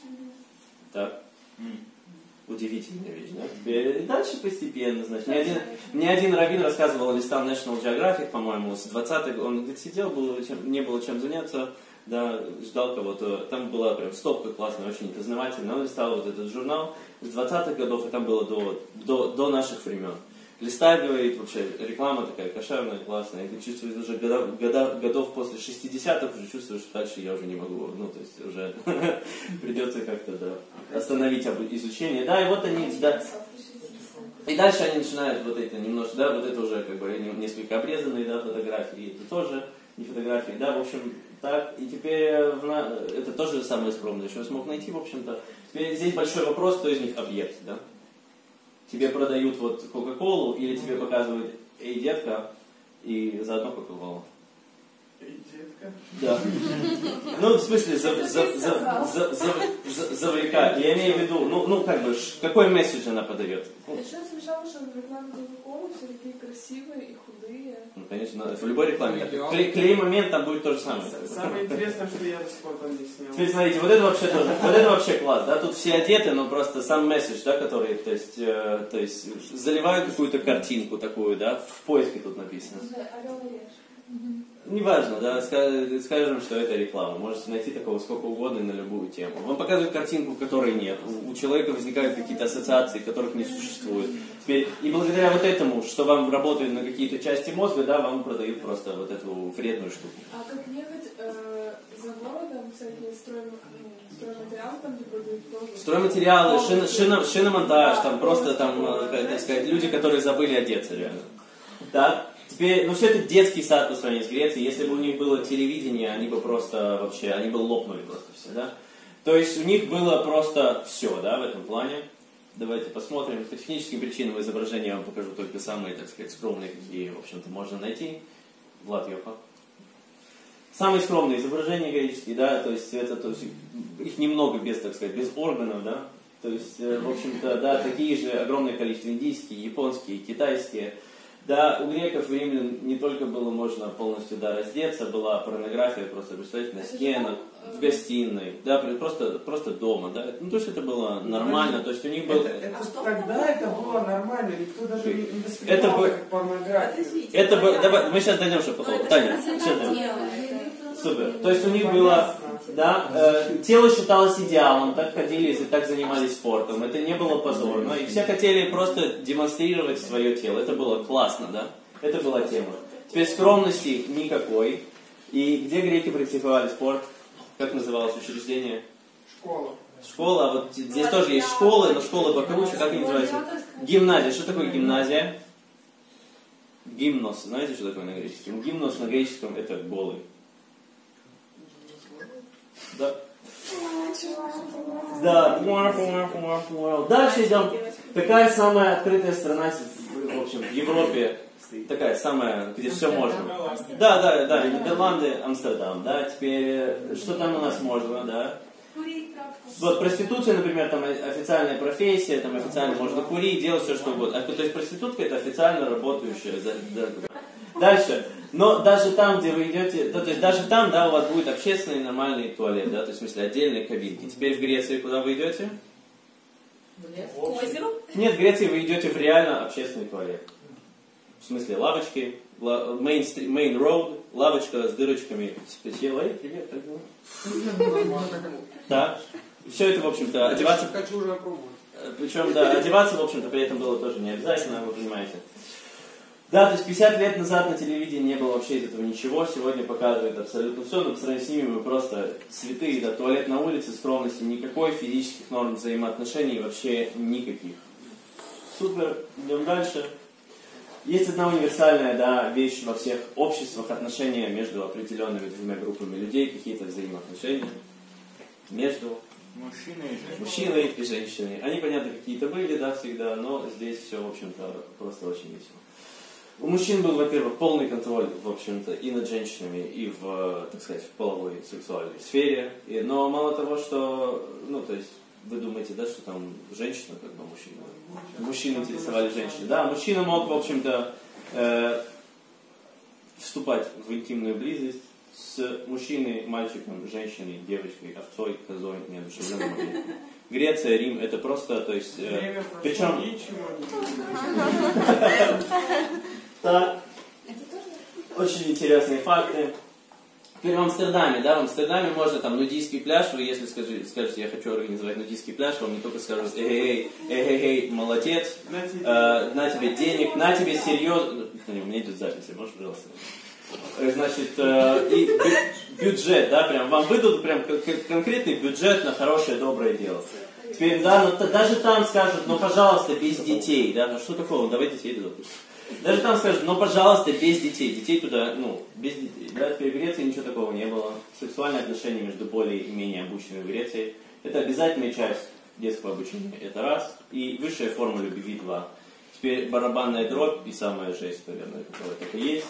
Так? Удивительная вещь, да? И дальше постепенно, значит. Мне один раввин рассказывал, листал National Geographic, по-моему, с 20-х, он говорит, сидел, не было чем заняться, да, ждал кого-то, там была прям стопка классная, очень познавательная, он листал вот этот журнал с 20-х годов, и там было до наших времен. листает, говорит, вообще реклама такая кошерная, классная, и ты чувствуешь уже годов после 60-х, уже чувствуешь, что дальше я уже не могу, ну, то есть уже придется как-то, да, остановить изучение. Да, и вот они, да, и дальше они начинают вот это немножко, да, вот это уже как бы несколько обрезанные, да, фотографии, это тоже не фотографии, да, в общем, так, и теперь это тоже самое скромное, что я смог найти, в общем-то. Теперь здесь большой вопрос, кто из них объект, да. Тебе продают вот Кока-Колу или тебе показывают «Эй, детка», и заодно Кока-Колу.
Эй, детка.
Да. Ну, в смысле, завлекать. Я имею в виду, ну, как бы, какой месседж она подает?
Еще я замечала, что в рекламе Кока-Колы все такие красивые и худые.
Ну, конечно, в любой рекламе. Клей-момент там будет то же самое.
Самое интересное, что я до сих пор там не снял.
Теперь смотрите, вот это вообще тоже, вот это вообще класс, да, тут все одеты, но просто сам месседж, да, который, то есть заливают какую-то картинку такую, да, в поиске тут написано.
Орел и решка.
Неважно, да, скажем, что это реклама. Можете найти такого сколько угодно на любую тему. Вам показывают картинку, которой нет. У человека возникают какие-то ассоциации, которых не существует. Теперь, и благодаря вот этому, что вам работает на какие-то части мозга, да, вам продают просто вот эту вредную штуку.
А как ехать за городом, всякие стройматериалы там где продают тоже?
Стройматериалы, шиномонтаж, там просто там, так сказать, люди, которые забыли одеться реально. Так? Теперь, ну все это детский сад по сравнению с Грецией. Если бы у них было телевидение, они бы просто вообще, они бы лопнули просто все, да? То есть у них было просто все, да, в этом плане. Давайте посмотрим. По техническим причинам изображения я вам покажу только самые, так сказать, скромные, какие, в общем-то, можно найти. Влад Йоха. Самые скромные изображения греческие, да, то есть это, то есть их немного без, так сказать, без органов, да. То есть, в общем-то, да, такие же огромное количество индийские, японские, китайские. Да, у греков и римлян не только было можно полностью, да, раздеться, была порнография, просто, представьте, на стенах, в гостиной, да, просто дома, да. Ну, то есть это было нормально, то есть у них был...
Тогда это было нормально, никто даже не воспринимал это как порнографию.
Это бы, давай, мы сейчас дойдем, что потом. Таня, сейчас дойдем. Супер. То есть у них было, да, тело считалось идеалом, так ходили и так занимались спортом. Это не было позорно. И все хотели просто демонстрировать свое тело. Это было классно, да? Это была тема. Теперь скромности никакой. И где греки практиковали спорт? Как называлось учреждение?
Школа.
Школа. Вот здесь тоже есть школы, но школы покруче. Как они называются? Гимназия. Что такое гимназия? Гимнос. Знаете, что такое на греческом? Гимнос на греческом это голый. Да. Да. Дальше идем. Какая самая открытая страна, в общем, в Европе? Такая самая, где все можно. Да. Нидерланды, Амстердам. Да, теперь, что там у нас можно, да? Вот проституция, например, там официальная профессия, там официально можно курить, делать все, что угодно. То есть проститутка это официально работающая. Дальше. Но даже там, где вы идете, то есть даже там, да, у вас будет общественный нормальный туалет, да, то есть в смысле отдельные кабинки. Теперь в Греции куда вы идете?
К озеру?
Нет, в Греции вы идете в реально общественный туалет. В смысле лавочки, main road, лавочка с дырочками. Эй, привет, как дела? Да. Все это, в общем-то, одеваться...
Хочу уже опробовать.
Причем, да, одеваться, в общем-то, при этом было тоже не обязательно, вы понимаете. Да, то есть 50 лет назад на телевидении не было вообще из этого ничего, сегодня показывает абсолютно все, но по сравнению с ними мы просто святые, да, туалет на улице, скромности никакой, физических норм взаимоотношений вообще никаких. Супер, идем дальше. Есть одна универсальная, да, вещь во всех обществах, отношения между определенными двумя группами людей, какие-то взаимоотношения между мужчиной и женщиной. Они, понятно, какие-то были, да, всегда, но здесь все, в общем-то, просто очень весело. У мужчин был, во-первых, полный контроль, в общем-то, и над женщинами, и в, так сказать, в половой, сексуальной сфере. Но мало того, что, ну, то есть, вы думаете, да, что там женщина, как бы мужчина. Мужчины интересовали женщины. Да, мужчина мог, в общем-то, вступать в интимную близость с мужчиной, мальчиком, женщиной, девочкой, овцой, козой, неодушевленным объектом. Греция, Рим, это просто, то есть... причем... Так. Очень интересные факты. Теперь в Амстердаме, да, в Амстердаме можно там нудистский пляж, вы если скажете, я хочу организовать нудистский пляж, вам не только скажут, эй, молодец, на тебе денег, на тебе серьезно, у меня идет запись, можешь, пожалуйста. Значит, и бюджет, да, прям, вам выдадут прям конкретный бюджет на хорошее, доброе дело. Теперь, да, но даже там скажут, ну, пожалуйста, без детей, да, ну, что такого, давай детей туда пусть. Даже там скажут, ну, пожалуйста, без детей. Детей туда, ну, без детей. Да, теперь в Греции ничего такого не было. Сексуальные отношения между более и менее обученными в Греции – это обязательная часть детского обучения, это раз. И высшая форма любви – два. Теперь барабанная дробь и самая жесть, наверное, которая только есть.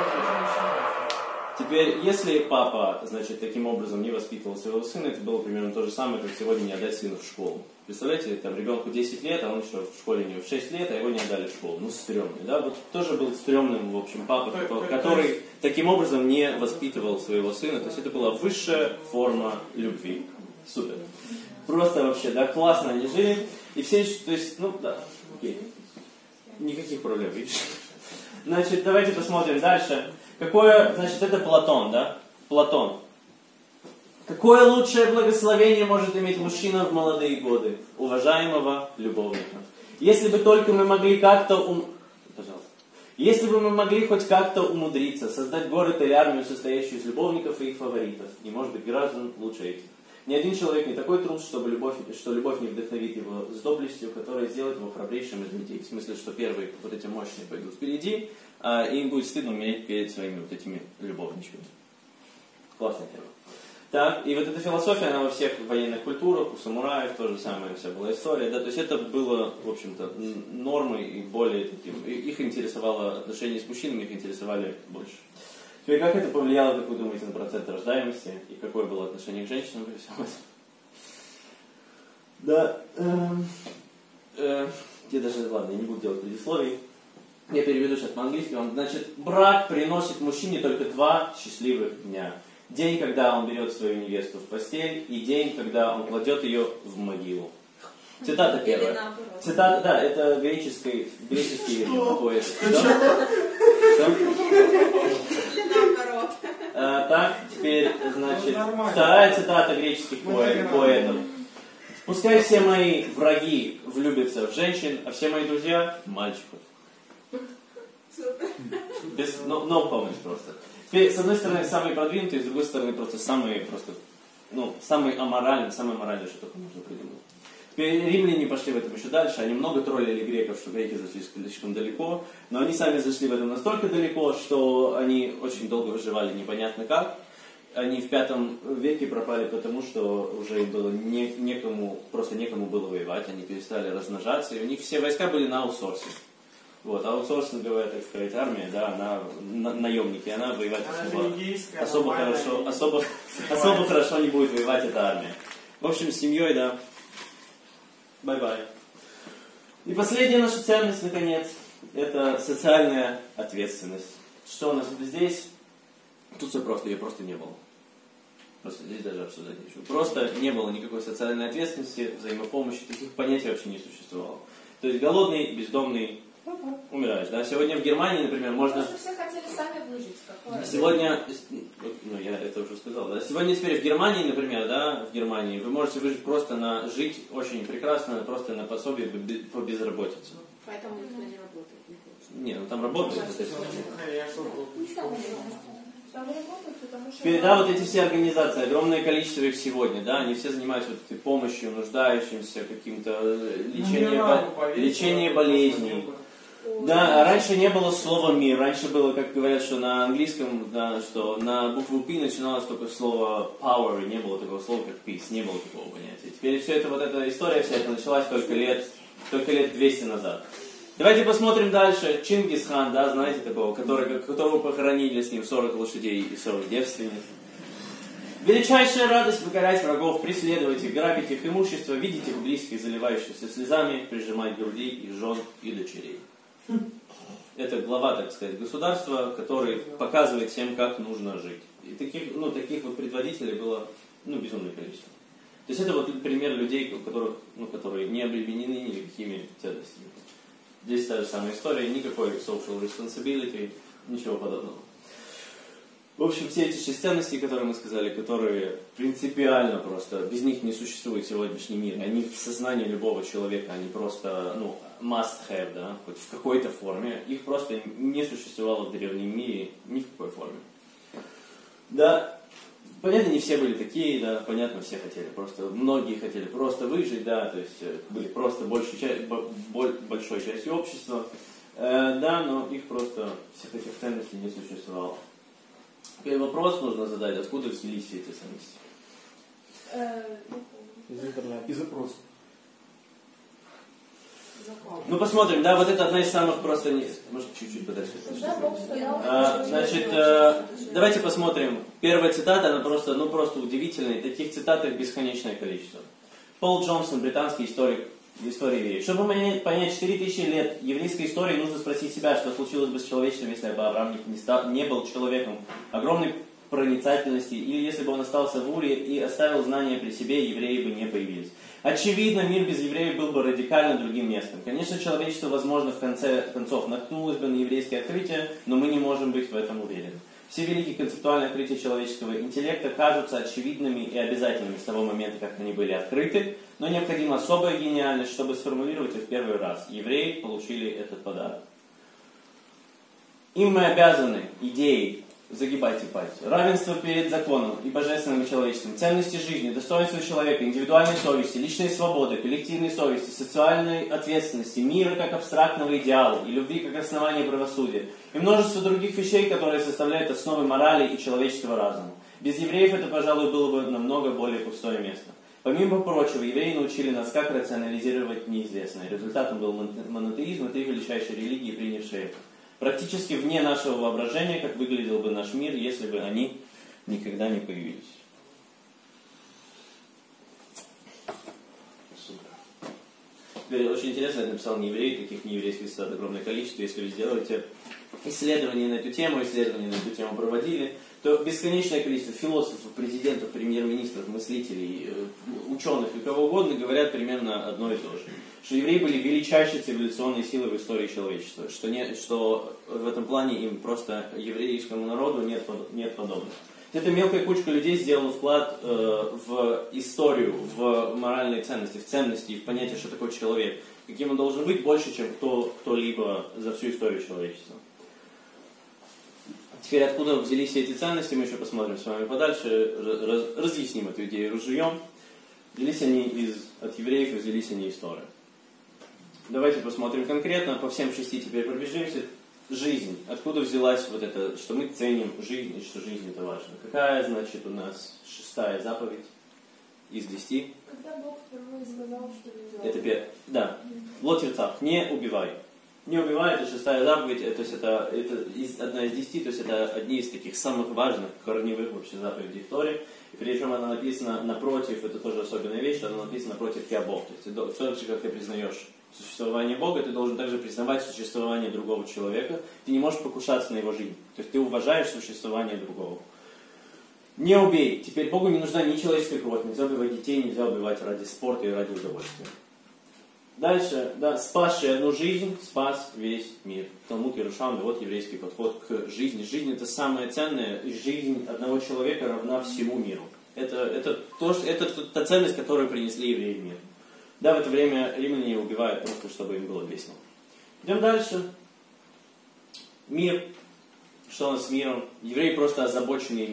Теперь, если папа, значит, таким образом не воспитывал своего сына, это было примерно то же самое, как сегодня не отдать сына в школу. Представляете, там ребенку 10 лет, а он еще в школе не в 6 лет, а его не отдали в школу. Ну, стрёмный, да? Вот тоже был стрёмным, в общем, папа, который таким образом не воспитывал своего сына. То есть это была высшая форма любви. Супер. Просто вообще, да, классно они жили. И все, то есть, ну, да, окей. Никаких проблем, видишь? Значит, давайте посмотрим дальше. Какое, значит, это Платон, да? Платон. Какое лучшее благословение может иметь мужчина в молодые годы? Уважаемого любовника. Если бы только мы могли как-то... Пожалуйста. Если бы мы могли хоть как-то умудриться создать город или армию, состоящую из любовников и их фаворитов, и, может быть, граждан лучше этих. Ни один человек не такой трус, что любовь не вдохновит его с доблестью, которая сделает его храбрейшим из людей. В смысле, что первые вот эти мощные пойдут впереди, а им будет стыдно умереть перед своими вот этими любовничками. Классная тема. Так, и вот эта философия, она во всех военных культурах, у самураев тоже самая вся была история, да, то есть это было, в общем-то, нормой и более таким, их интересовало отношения с мужчинами, их интересовали больше. Теперь, как это повлияло, как вы думаете, на процент рождаемости, и какое было отношение к женщинам при всем этом? Да, я даже, ладно, я не буду делать предисловий. Я переведу сейчас по-английски. Значит, брак приносит мужчине только 2 счастливых дня. День, когда он берет свою невесту в постель, и день, когда он кладет ее в могилу. Цитата первая. Цитата, да, это греческий поэт. Так, теперь, значит, вторая цитата греческих поэтов. Пускай все мои враги влюбятся в женщин, а все мои друзья в мальчиков. Без, no comments просто. Теперь, с одной стороны, самые продвинутые, с другой стороны, просто самые аморальные, что только можно придумать. Теперь римляне пошли в этом еще дальше, они много троллили греков, что греки зашли слишком далеко, но они сами зашли в этом настолько далеко, что они очень долго выживали непонятно как. Они в 5 веке пропали, потому что уже им было некому было воевать, они перестали размножаться, и у них все войска были на аутсорсе. Вот, аутсорсинговая, так сказать, армия, да, она наемники, она воевать особо хорошо не будет воевать эта армия. В общем, с семьей, да, бай-бай. И последняя наша ценность, наконец, это социальная ответственность. Что у нас здесь? Тут все просто, ее просто не было. Просто здесь даже обсуждать нечего. Просто не было никакой социальной ответственности, взаимопомощи, таких понятий вообще не существовало. То есть голодный, бездомный, умираешь, да? Сегодня в Германии, например, можно...
Просто все хотели сами выжить.
Сегодня, ну я это уже сказал, да? Сегодня теперь в Германии, например, да, в Германии вы можете выжить просто жить очень прекрасно, просто на пособие по безработице.
Поэтому никто не работает.
Не, ну там работает.
Там работают, потому что...
Теперь, да, вот эти все организации, огромное количество их сегодня, да, они все занимаются вот этой помощью нуждающимся, каким-то лечением болезней. Да, раньше не было слова «мир», раньше было, как говорят, что на английском, да, что на букву «P» начиналось только слово «power», и не было такого слова, как «peace», не было такого понятия. Теперь все это, вот эта история вся эта началась только лет 200 назад. Давайте посмотрим дальше. Чингисхан, да, знаете такого, которого похоронили с ним 40 лошадей и 40 девственниц. Величайшая радость покорять врагов, преследовать их, грабить их имущество, видеть их близких, заливающихся слезами, прижимать к груди их жен и дочерей. Это глава, так сказать, государства, который показывает всем, как нужно жить. И таких вот предводителей было безумное количество. То есть это вот пример людей, которые не обременены никакими ценностями. Здесь та же самая история, никакой social responsibility, ничего подобного. В общем, все эти 6 ценностей, которые мы сказали, которые принципиально просто, без них не существует сегодняшний мир. Они в сознании любого человека, они просто, must have, да, хоть в какой-то форме. Их просто не существовало в древнем мире ни в какой форме. Да, понятно, не все были такие, да, понятно, все хотели просто, многие хотели просто выжить, да, то есть были просто большой частью общества, да, но их просто, всех этих ценностей не существовало. Теперь вопрос нужно задать, откуда взялись все эти ценности?
Из интернета. Из запроса.
Ну посмотрим, да, вот это одна из самых просто, может чуть-чуть подальше. Значит, давайте посмотрим. Первая цитата, она просто удивительная. Таких цитат их бесконечное количество. Пол Джонсон, британский историк истории евреев. Чтобы понять 4000 лет еврейской истории, нужно спросить себя, что случилось бы с человечеством, если бы Авраам не был человеком огромной проницательности, или если бы он остался в Уре и оставил знания при себе, евреи бы не появились. Очевидно, мир без евреев был бы радикально другим местом. Конечно, человечество, возможно, в конце концов наткнулось бы на еврейские открытия, но мы не можем быть в этом уверены. Все великие концептуальные открытия человеческого интеллекта кажутся очевидными и обязательными с того момента, как они были открыты, но необходима особая гениальность, чтобы сформулировать их в первый раз. Евреи получили этот подарок. Им мы обязаны идеей, загибайте пальцы, равенство перед законом и божественным и человеческим, ценности жизни, достоинства человека, индивидуальной совести, личной свободы, коллективной совести, социальной ответственности, мира как абстрактного идеала и любви как основания правосудия, и множество других вещей, которые составляют основы морали и человеческого разума. Без евреев это, пожалуй, было бы намного более пустое место. Помимо прочего, евреи научили нас, как рационализировать неизвестное. Результатом был монотеизм и 3 величайшие религии, принявшие это. Практически вне нашего воображения, как выглядел бы наш мир, если бы они никогда не появились. Супер. Теперь очень интересно, я написал не евреи, таких нееврейских цитат огромное количество. Если вы сделаете исследования на эту тему проводили, то бесконечное количество философов, президентов, премьер-министров, мыслителей, ученых и кого угодно говорят примерно одно и то же. Что евреи были величайшей цивилизационной силой в истории человечества. Что в этом плане им просто, еврейскому народу, нет подобных. Эта мелкая кучка людей сделала вклад в историю, в моральные ценности, в ценности и в понятие, что такое человек. Каким он должен быть, больше, чем кто-либо за всю историю человечества. Теперь откуда взялись все эти ценности, мы еще посмотрим с вами подальше, разъясним эту идею, разжуем. Взялись они от евреев и взялись они из Торы. Давайте посмотрим конкретно, по всем 6 теперь пробежимся. Жизнь. Откуда взялась вот это, что мы ценим жизнь и что жизнь это важно? Какая, значит, у нас 6-я заповедь из 10?
Когда Бог впервые сказал, что нельзя.
Это первое. Да. Ло тирцах. Не убивай. Не убивай, это 6-я заповедь, то есть это одна из 10, то есть это одни из таких самых важных, корневых вообще заповедей в Торе. И причем она написана напротив, это тоже особенная вещь, что она написана напротив «я Бог». То есть так же, как ты признаешь существование Бога, ты должен также признавать существование другого человека. Ты не можешь покушаться на его жизнь. То есть ты уважаешь существование другого. Не убей. Теперь Богу не нужна ни человеческая кровь, нельзя убивать детей, нельзя убивать ради спорта и ради удовольствия. Дальше, да, спасший одну жизнь, спас весь мир. Талмуд Йерушалми, вот еврейский подход к жизни. Жизнь это самое ценное, и жизнь одного человека равна всему миру. Это та ценность, которую принесли евреи в мир. Да, в это время римляне убивают просто, чтобы им было весело. Идем дальше. Мир. Что у нас с миром? Евреи просто озабоченные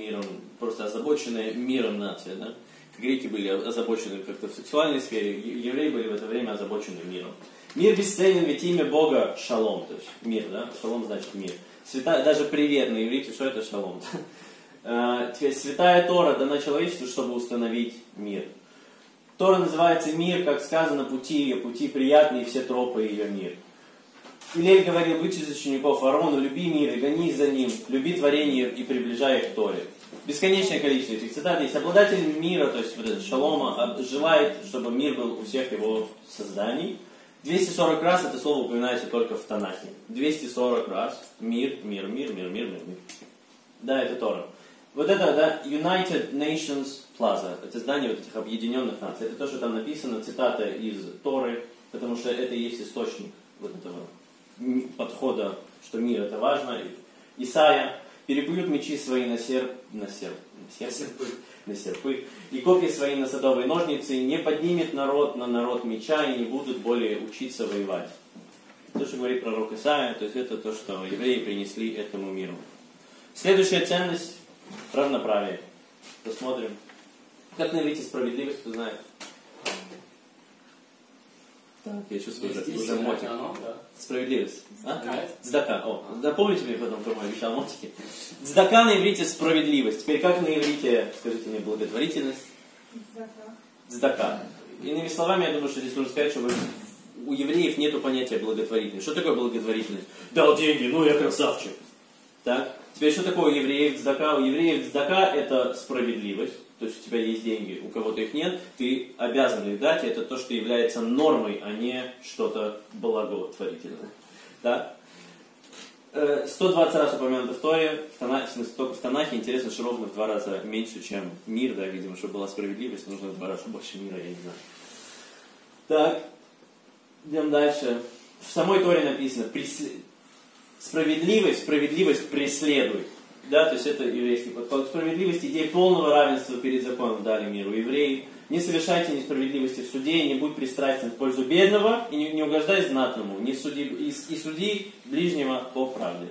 миром нация, да? Греки были озабочены как-то в сексуальной сфере, евреи были в это время озабочены миром. Мир бесценен, ведь имя Бога шалом, то есть мир, да? Шалом значит мир. Даже привет на иврите, что это шалом? Теперь святая Тора дана человечеству, чтобы установить мир. Тора называется мир, как сказано, пути ее, пути приятные, все тропы ее мир. Илель говорил, выйти из учеников Аарону, люби мир и гонись за ним, люби творение и приближай их к Торе. Бесконечное количество этих цитат есть. Обладатель мира, то есть вот этот шалома, желает, чтобы мир был у всех его созданий. 240 раз это слово упоминается только в Танахе. 240 раз. Мир. Да, это Тора. Вот это, да, United Nations Plaza. Это здание вот этих объединенных наций. Это то, что там написано, цитата из Торы, потому что это и есть источник вот этого подхода, что мир это важно. Исайя. перекуют мечи свои на серпы, и копья свои на садовые ножницы, не поднимет народ на народ меча, и не будут более учиться воевать. То, что говорит пророк Исаия, то есть это то, что евреи принесли этому миру. Следующая ценность – равноправие. Посмотрим. Как на иврите справедливость, кто знает? Так, я чувствую, уже мотик. Справедливость. Цдака. Напомните мне потом, кто обещал мотики. Цдака на иврите справедливость. Теперь как на иврите, скажите мне, благотворительность? Цдака. Иными словами, я думаю, что здесь нужно сказать, что у евреев нет понятия благотворительности. Что такое благотворительность? Дал деньги, ну я красавчик. Так? Теперь что такое у евреев цдака? У евреев цдака это справедливость. То есть у тебя есть деньги, у кого-то их нет, ты обязан их дать, и это то, что является нормой, а не что-то благотворительное. Да? 120 раз упомянуто в Торе, только в Танахе, интересно, что ровно в 2 раза меньше, чем мир, да, видимо, чтобы была справедливость, нужно в 2 раза больше мира, я не знаю. Так, идем дальше. В самой Торе написано, справедливость преследует. Да, то есть это еврейский подход к справедливости, идея полного равенства перед законом дали миру евреи. Не совершайте несправедливости в суде, не будь пристрастен в пользу бедного, и не угождай знатному, и суди ближнего по правде.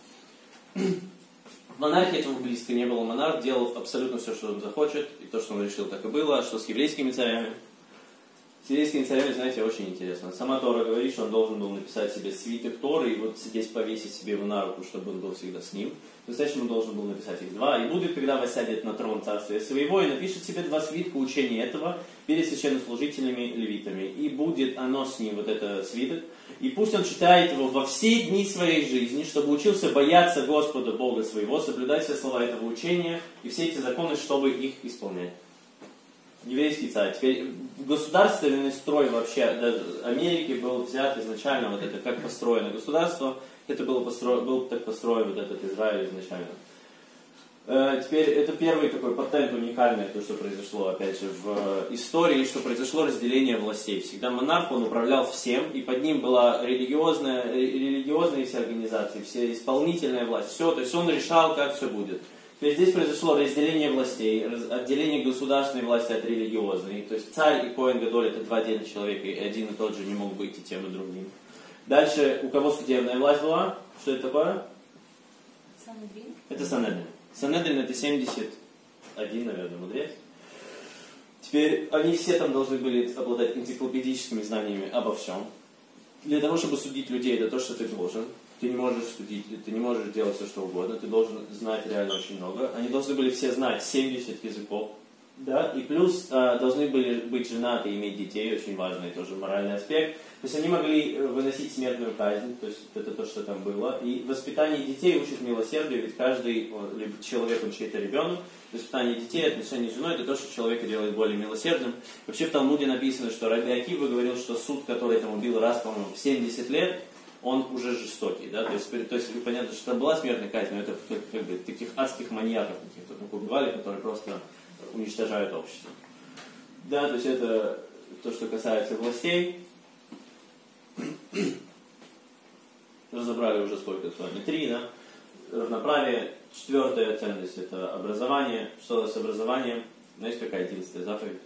В монархии этого близко не было. Монарх делал абсолютно все, что он захочет, и то, что он решил, так и было. Что с еврейскими царями? С еврейскими царями, знаете, очень интересно. Сама Тора говорит, что он должен был написать себе свиток Торы, и вот здесь повесить себе его на руку, чтобы он был всегда с ним. Настоящему он должен был написать их 2. И будет, когда воссядет на трон царствия своего, и напишет себе 2 свитка учения этого перед священнослужителями левитами. И будет оно с ним, вот это свиток. И пусть он читает его во все дни своей жизни, чтобы учился бояться Господа Бога своего, соблюдать все слова этого учения и все эти законы, чтобы их исполнять. Еврейский царь. Теперь государственный строй вообще даже Америки был взят изначально, вот это как построено государство, это был так построен вот этот Израиль изначально. Теперь это первый такой патент уникальный, то, что произошло, опять же, в истории, что произошло разделение властей. Всегда монарх, он управлял всем, и под ним была религиозные все организации, все исполнительная власть, все, то есть он решал, как все будет. То есть здесь произошло разделение властей, отделение государственной власти от религиозной. То есть царь и Коэн Гадоль это 2 отдельных человека, и один и тот же не мог быть и тем, и другим. Дальше, у кого судебная власть была? Что это такое?
Санедрин.
Это Санедрин. Санедрин это 71, наверное, мудрец. Теперь они все там должны были обладать энциклопедическими знаниями обо всем. Для того, чтобы судить людей, это то, что ты должен. Ты не можешь судить, ты не можешь делать все, что угодно, ты должен знать реально очень много. Они должны были все знать 70 языков, да, и плюс должны были быть женаты и иметь детей, очень важный тоже моральный аспект. То есть они могли выносить смертную казнь, то есть это то, что там было. И воспитание детей учит милосердию, ведь каждый человек, он чей-то ребенок. Воспитание детей, отношения с женой, это то, что человека делает более милосердным. Вообще в Талмуде написано, что Раби Акива говорил, что суд, который там убил раз, по-моему, в 70 лет, он уже жестокий, да, то есть понятно, что это была смертная казнь, но это как бы таких адских маньяков, каких-то убивали, которые просто уничтожают общество. Да, то есть это то, что касается властей. Разобрали уже сколько с вами? 3, да? Равноправие. 4-я ценность это образование. Что с образованием? Знаете, какая 11-я заповедь?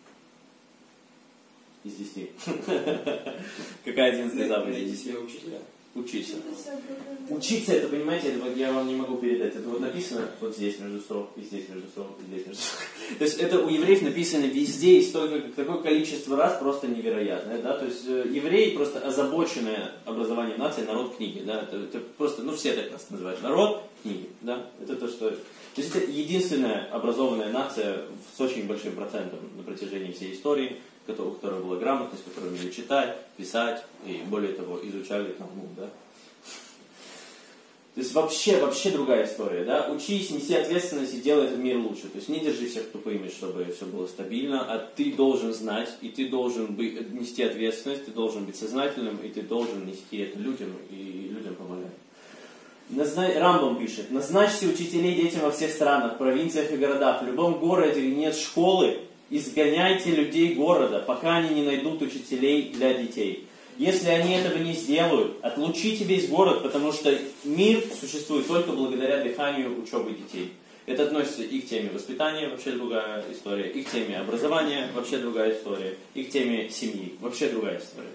Из 10. Какая 11-я заповедь? Учиться. Учиться, это, понимаете, это вот я вам не могу передать. Это вот написано вот здесь между строк, и здесь между строк, и здесь между строк. То есть это у евреев написано везде, и такое количество раз просто невероятное. Да? То есть евреи просто озабоченная образованием нации, народ книги. Да? Это просто, ну все так нас называют, народ книги. Да? Это то, что... То есть это единственная образованная нация с очень большим процентом на протяжении всей истории, у которой была грамотность, которые умели читать, писать и, более того, изучали Талмуд, да. То есть вообще другая история, да. Учись, неси ответственность и делай этот мир лучше. То есть не держи всех тупыми, чтобы все было стабильно, а ты должен знать, и ты должен нести ответственность, ты должен быть сознательным, и ты должен нести это людям и людям помогать. Рамбам пишет: назначьте учителей детям во всех странах, провинциях и городах. В любом городе, где нет школы, изгоняйте людей города, пока они не найдут учителей для детей. Если они этого не сделают, отлучите весь город, потому что мир существует только благодаря дыханию учебы детей. Это относится и к теме воспитания, вообще другая история, и к теме образования, вообще другая история, и к теме семьи, вообще другая история.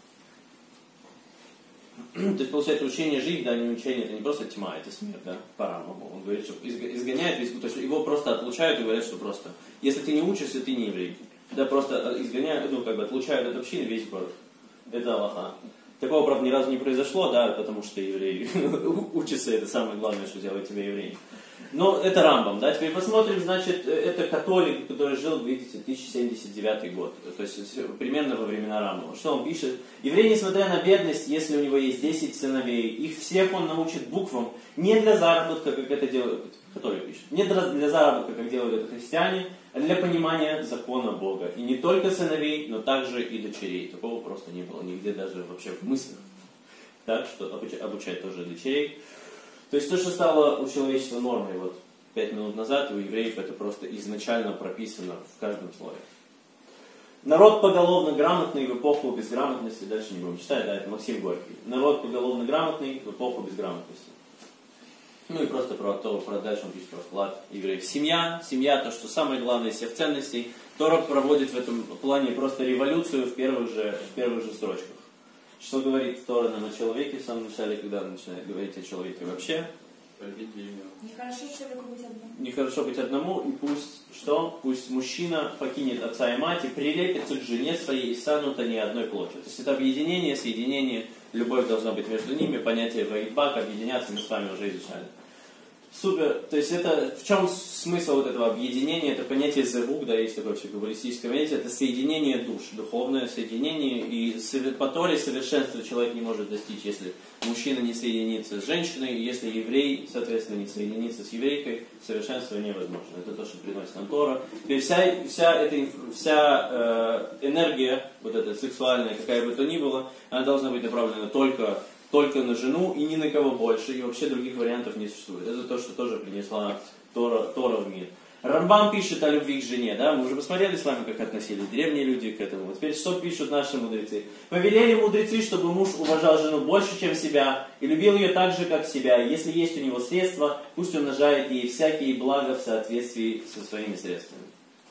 То есть, получается, учение жить, да, не учение, это не просто тьма, это смерть, да, по Рамбаму. Он говорит, что изгоняет весь, то есть его просто отлучают и говорят, что просто, если ты не учишься, ты не еврей. Да, просто изгоняют, ну, как бы отлучают от общины весь город. Это Аллаха. Такого, правда, ни разу не произошло, да, потому что евреи учатся, это самое главное, что делает тебя евреем. Но это Рамбам, да, теперь посмотрим, значит, это католик, который жил, видите, 1079 год, то есть примерно во времена Рамбама. Что он пишет? Еврей, несмотря на бедность, если у него есть 10 сыновей, их всех он научит буквам, не для заработка, как это делают, католик пишет, не для заработка, как делают это христиане, а для понимания закона Бога. И не только сыновей, но также и дочерей. Такого просто не было нигде, даже вообще в мыслях. Так, что обучать тоже дочерей. То есть то, что стало у человечества нормой вот 5 минут назад, у евреев это просто изначально прописано в каждом слове. Народ поголовно грамотный в эпоху безграмотности, дальше не будем читать, да, это Максим Горький. Народ поголовно грамотный в эпоху безграмотности. Ну и просто дальше он пишет про вклад евреев. Семья, то, что самое главное из всех ценностей. Тора проводит в этом плане просто революцию в первых же строчках. Что говорит Тора нам о человеке в самом начале, когда он начинает говорить о человеке вообще?
Нехорошо человеку быть одному.
Нехорошо быть одному, и пусть мужчина покинет отца и мать и прилепится к жене своей и станут они одной плотью. То есть это объединение, соединение, любовь должна быть между ними, понятие ваидбак, объединяться мы с вами уже изучали. Супер. То есть это, в чем смысл вот этого объединения? Это понятие зевук, да, есть такое вообще каббалистическое понятие, это соединение душ, духовное соединение, и по Торе совершенства человек не может достичь, если мужчина не соединится с женщиной, и если еврей, соответственно, не соединится с еврейкой, совершенство невозможно. Это то, что приносит нам Тора. И вся энергия, вот эта сексуальная, какая бы то ни была, она должна быть направлена только на жену и ни на кого больше, и вообще других вариантов не существует. Это то, что тоже принесла Тора в мир. Рамбам пишет о любви к жене, да, мы уже посмотрели с вами, как относились древние люди к этому. Теперь что пишут наши мудрецы? Повелели мудрецы, чтобы муж уважал жену больше, чем себя, и любил ее так же, как себя. Если есть у него средства, пусть умножает ей всякие блага в соответствии со своими средствами.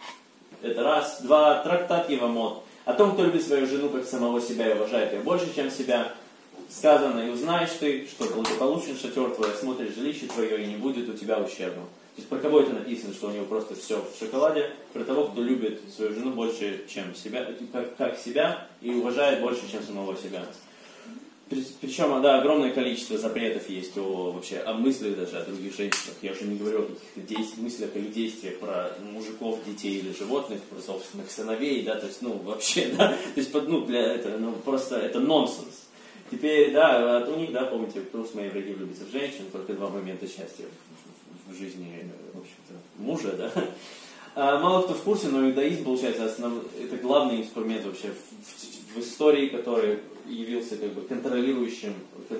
Это раз. Два. Трактат Евамот. О том, кто любит свою жену как самого себя и уважает ее больше, чем себя. Сказано, и узнаешь ты, что благополучен шатер твой, смотришь жилище твое, и не будет у тебя ущерба. То есть про кого это написано, что у него просто все в шоколаде? Про того, кто любит свою жену больше, чем себя, как себя, и уважает больше, чем самого себя. Причем, да, огромное количество запретов есть вообще о мыслях даже, о других женщинах. Я уже не говорю о каких-то мыслях или действиях про мужиков, детей или животных, про собственных сыновей, да, то есть, вообще, да, то есть, для этого, просто это нонсенс. Теперь, да, у них, да, помните, просто мои враги влюбятся в женщин, только 2 момента счастья в жизни, в общем-то, мужа, да. Мало кто в курсе, но иудаизм, получается, это главный инструмент вообще в истории, который явился как бы контролирующим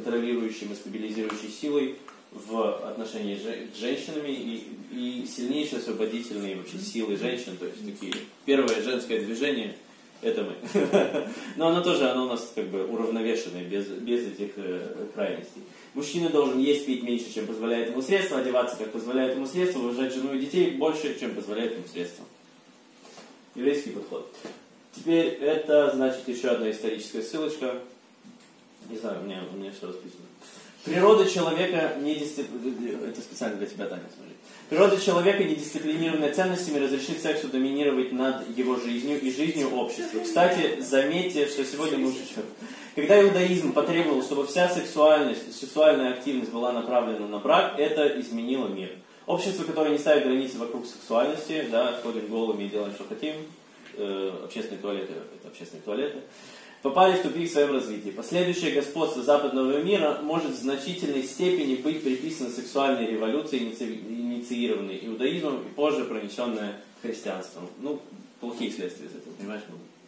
и стабилизирующей силой в отношении с женщинами и сильнейшей освободительной вообще силы женщин, то есть такие первое женское движение. Это мы. Но оно у нас как бы уравновешенное, без этих крайностей. Мужчина должен есть, пить меньше, чем позволяет ему средства, одеваться, как позволяет ему средства, уважать жену и детей больше, чем позволяет ему средства. Еврейский подход. Теперь это, значит, еще одна историческая ссылочка. Не знаю, у меня все расписано. Природа человека это специально для тебя, Таня, смотри. Природа человека, недисциплинированная ценностями, разрешит сексу доминировать над его жизнью и жизнью общества. Кстати, заметьте, что сегодня мы уже... Когда иудаизм потребовал, чтобы вся сексуальная активность была направлена на брак, это изменило мир. Общество, которое не ставит границы вокруг сексуальности, да, ходим голыми и делаем, что хотим, общественные туалеты, это общественные туалеты, попали в тупик в своем развитии. Последующее господство западного мира может в значительной степени быть приписано сексуальной революции, инициированной иудаизмом и позже пронесенной христианством. Плохие следствия из этого, понимаешь?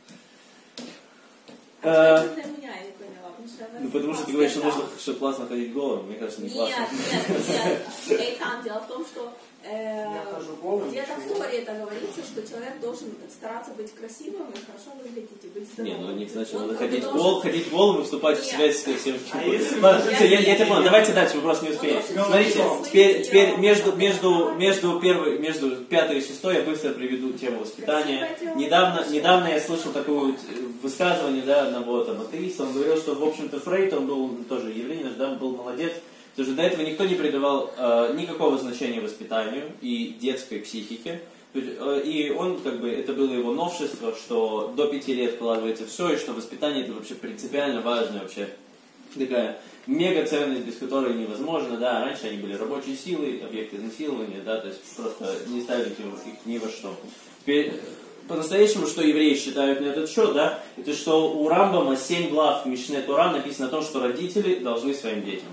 Потому что ты говоришь, что классно ходить голым. Мне кажется, не классно.
Нет. Эйтан, дело в том, что
Я хожу голым.
Где-то в Торе это говорится, что человек должен стараться быть красивым и хорошо выглядеть, и быть здоровым.
Не, ну не значит, надо
должен...
ходить голым и вступать в связь с всем.
Ладно,
я тебя понял, давайте дальше, вы просто не успеете. Смотрите, теперь между 5 и 6 я быстро приведу тему воспитания. Недавно я слышал такое высказывание, да, одного там атеиста, он говорил, что, в общем-то, Фрейд, он был тоже еврей, наш, да, был молодец, потому что до этого никто не придавал никакого значения воспитанию и детской психике. И он, как бы, это было его новшество, что до 5 лет вкладывается все, и что воспитание это вообще принципиально важная вообще такая мега ценность, без которой невозможно, да, раньше они были рабочей силой, объекты изнасилования, да, то есть просто не ставить их ни во что. Теперь, по-настоящему, что евреи считают на этот счет, да, это что у Рамбама 7 глав в Мишне Тора написано о том, что родители должны своим детям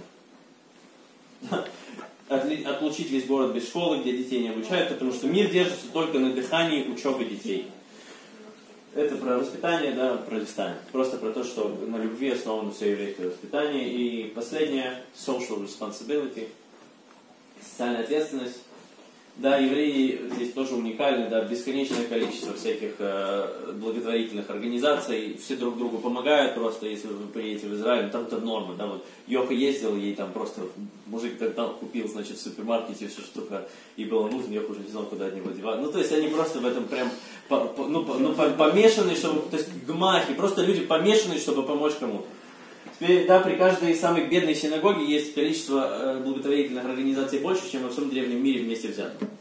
отлучить весь город без школы, где детей не обучают, потому что мир держится только на дыхании учебы детей. Это про воспитание, да, про листание. Просто про то, что на любви основано все еврейское воспитание. И последнее, social responsibility, социальная ответственность. Да, евреи здесь тоже уникальны, да, бесконечное количество всяких благотворительных организаций, все друг другу помогают просто, если вы приедете в Израиль, там это норма, да, вот Йоха ездил, ей там просто мужик тогда купил, значит, в супермаркете всю штуку, и было нужно, Йоха уже не знал, куда от него девать. Ну, то есть они просто в этом прям, помешаны, чтобы, то есть гмахи, просто люди помешаны, чтобы помочь кому-то. Теперь, да, при каждой самой бедной синагоге есть количество благотворительных организаций больше, чем во всем древнем мире вместе взятых.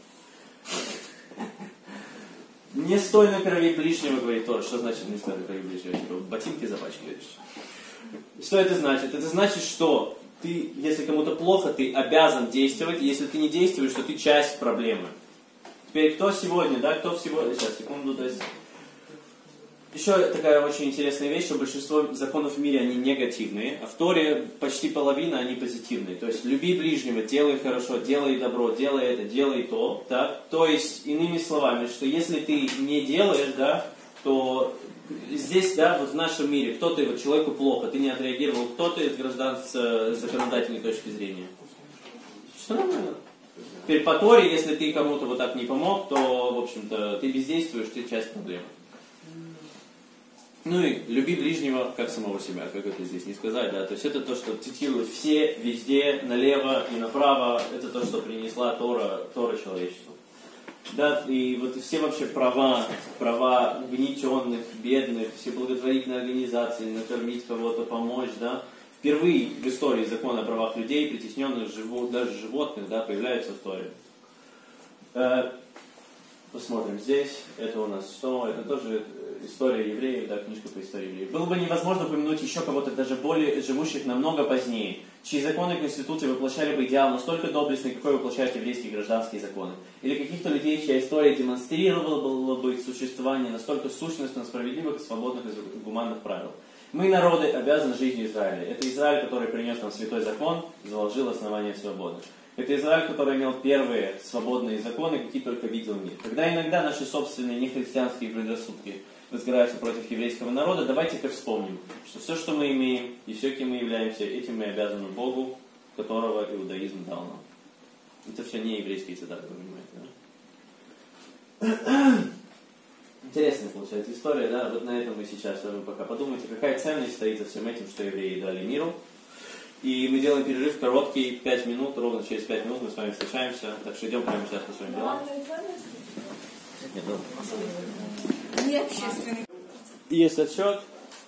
Не стой на крови ближнего, говорит Тора. Что значит не стой на крови ближнего? Типа, ботинки запачкаешь. Что это значит? Это значит, что ты, если кому-то плохо, ты обязан действовать. Если ты не действуешь, то ты часть проблемы. Теперь, кто сегодня, да, кто сегодня... Сейчас, секунду, то есть... Еще такая очень интересная вещь, что большинство законов в мире, они негативные, а в Торе почти половина, они позитивные. То есть, люби ближнего, делай хорошо, делай добро, делай это, делай то. Так? То есть, иными словами, что если ты не делаешь, да, то здесь, да, вот в нашем мире, кто-то, вот человеку плохо, ты не отреагировал, кто-то с законодательной точки зрения. Что нормально? Теперь по Торе, если ты кому-то вот так не помог, то, в общем-то, ты бездействуешь, ты часть проблемы. Ну и люби ближнего, как самого себя, как это здесь не сказать, да, то есть это то, что цитируют все, везде, налево и направо, это то, что принесла Тора человечеству. Да, и вот все вообще права угнетенных, бедных, все благотворительные организации, накормить кого-то, помочь, да, впервые в истории закона о правах людей, притесненных, даже животных, да, появляются в Торе. Посмотрим здесь, это у нас что, это тоже история евреев, да, книжка по истории евреев. Было бы невозможно упомянуть еще кого-то даже более живущих намного позднее, чьи законы и конституции воплощали бы идеал настолько доблестный, какой воплощают еврейские гражданские законы. Или каких-то людей, чья история демонстрировала бы существование настолько сущностно справедливых и свободных и гуманных правил. Мы, народы, обязаны жизнью Израиля. Это Израиль, который принес нам святой закон, заложил основание свободы. Это Израиль, который имел первые свободные законы, какие только видел мир. Когда иногда наши собственные нехристианские предрассудки возгораются против еврейского народа, давайте-ка вспомним, что все, что мы имеем, и все, кем мы являемся, этим мы обязаны Богу, которого иудаизм дал нам. Это все не еврейские цитаты, вы понимаете, да? Интересная получается история, да? Вот на этом мы сейчас вы пока подумайте, какая ценность стоит за всем этим, что евреи дали миру. И мы делаем перерыв короткий, 5 минут, ровно через 5 минут мы с вами встречаемся. Так что идем прямо сейчас по своим делам.
Не общественный.
Есть отсчет.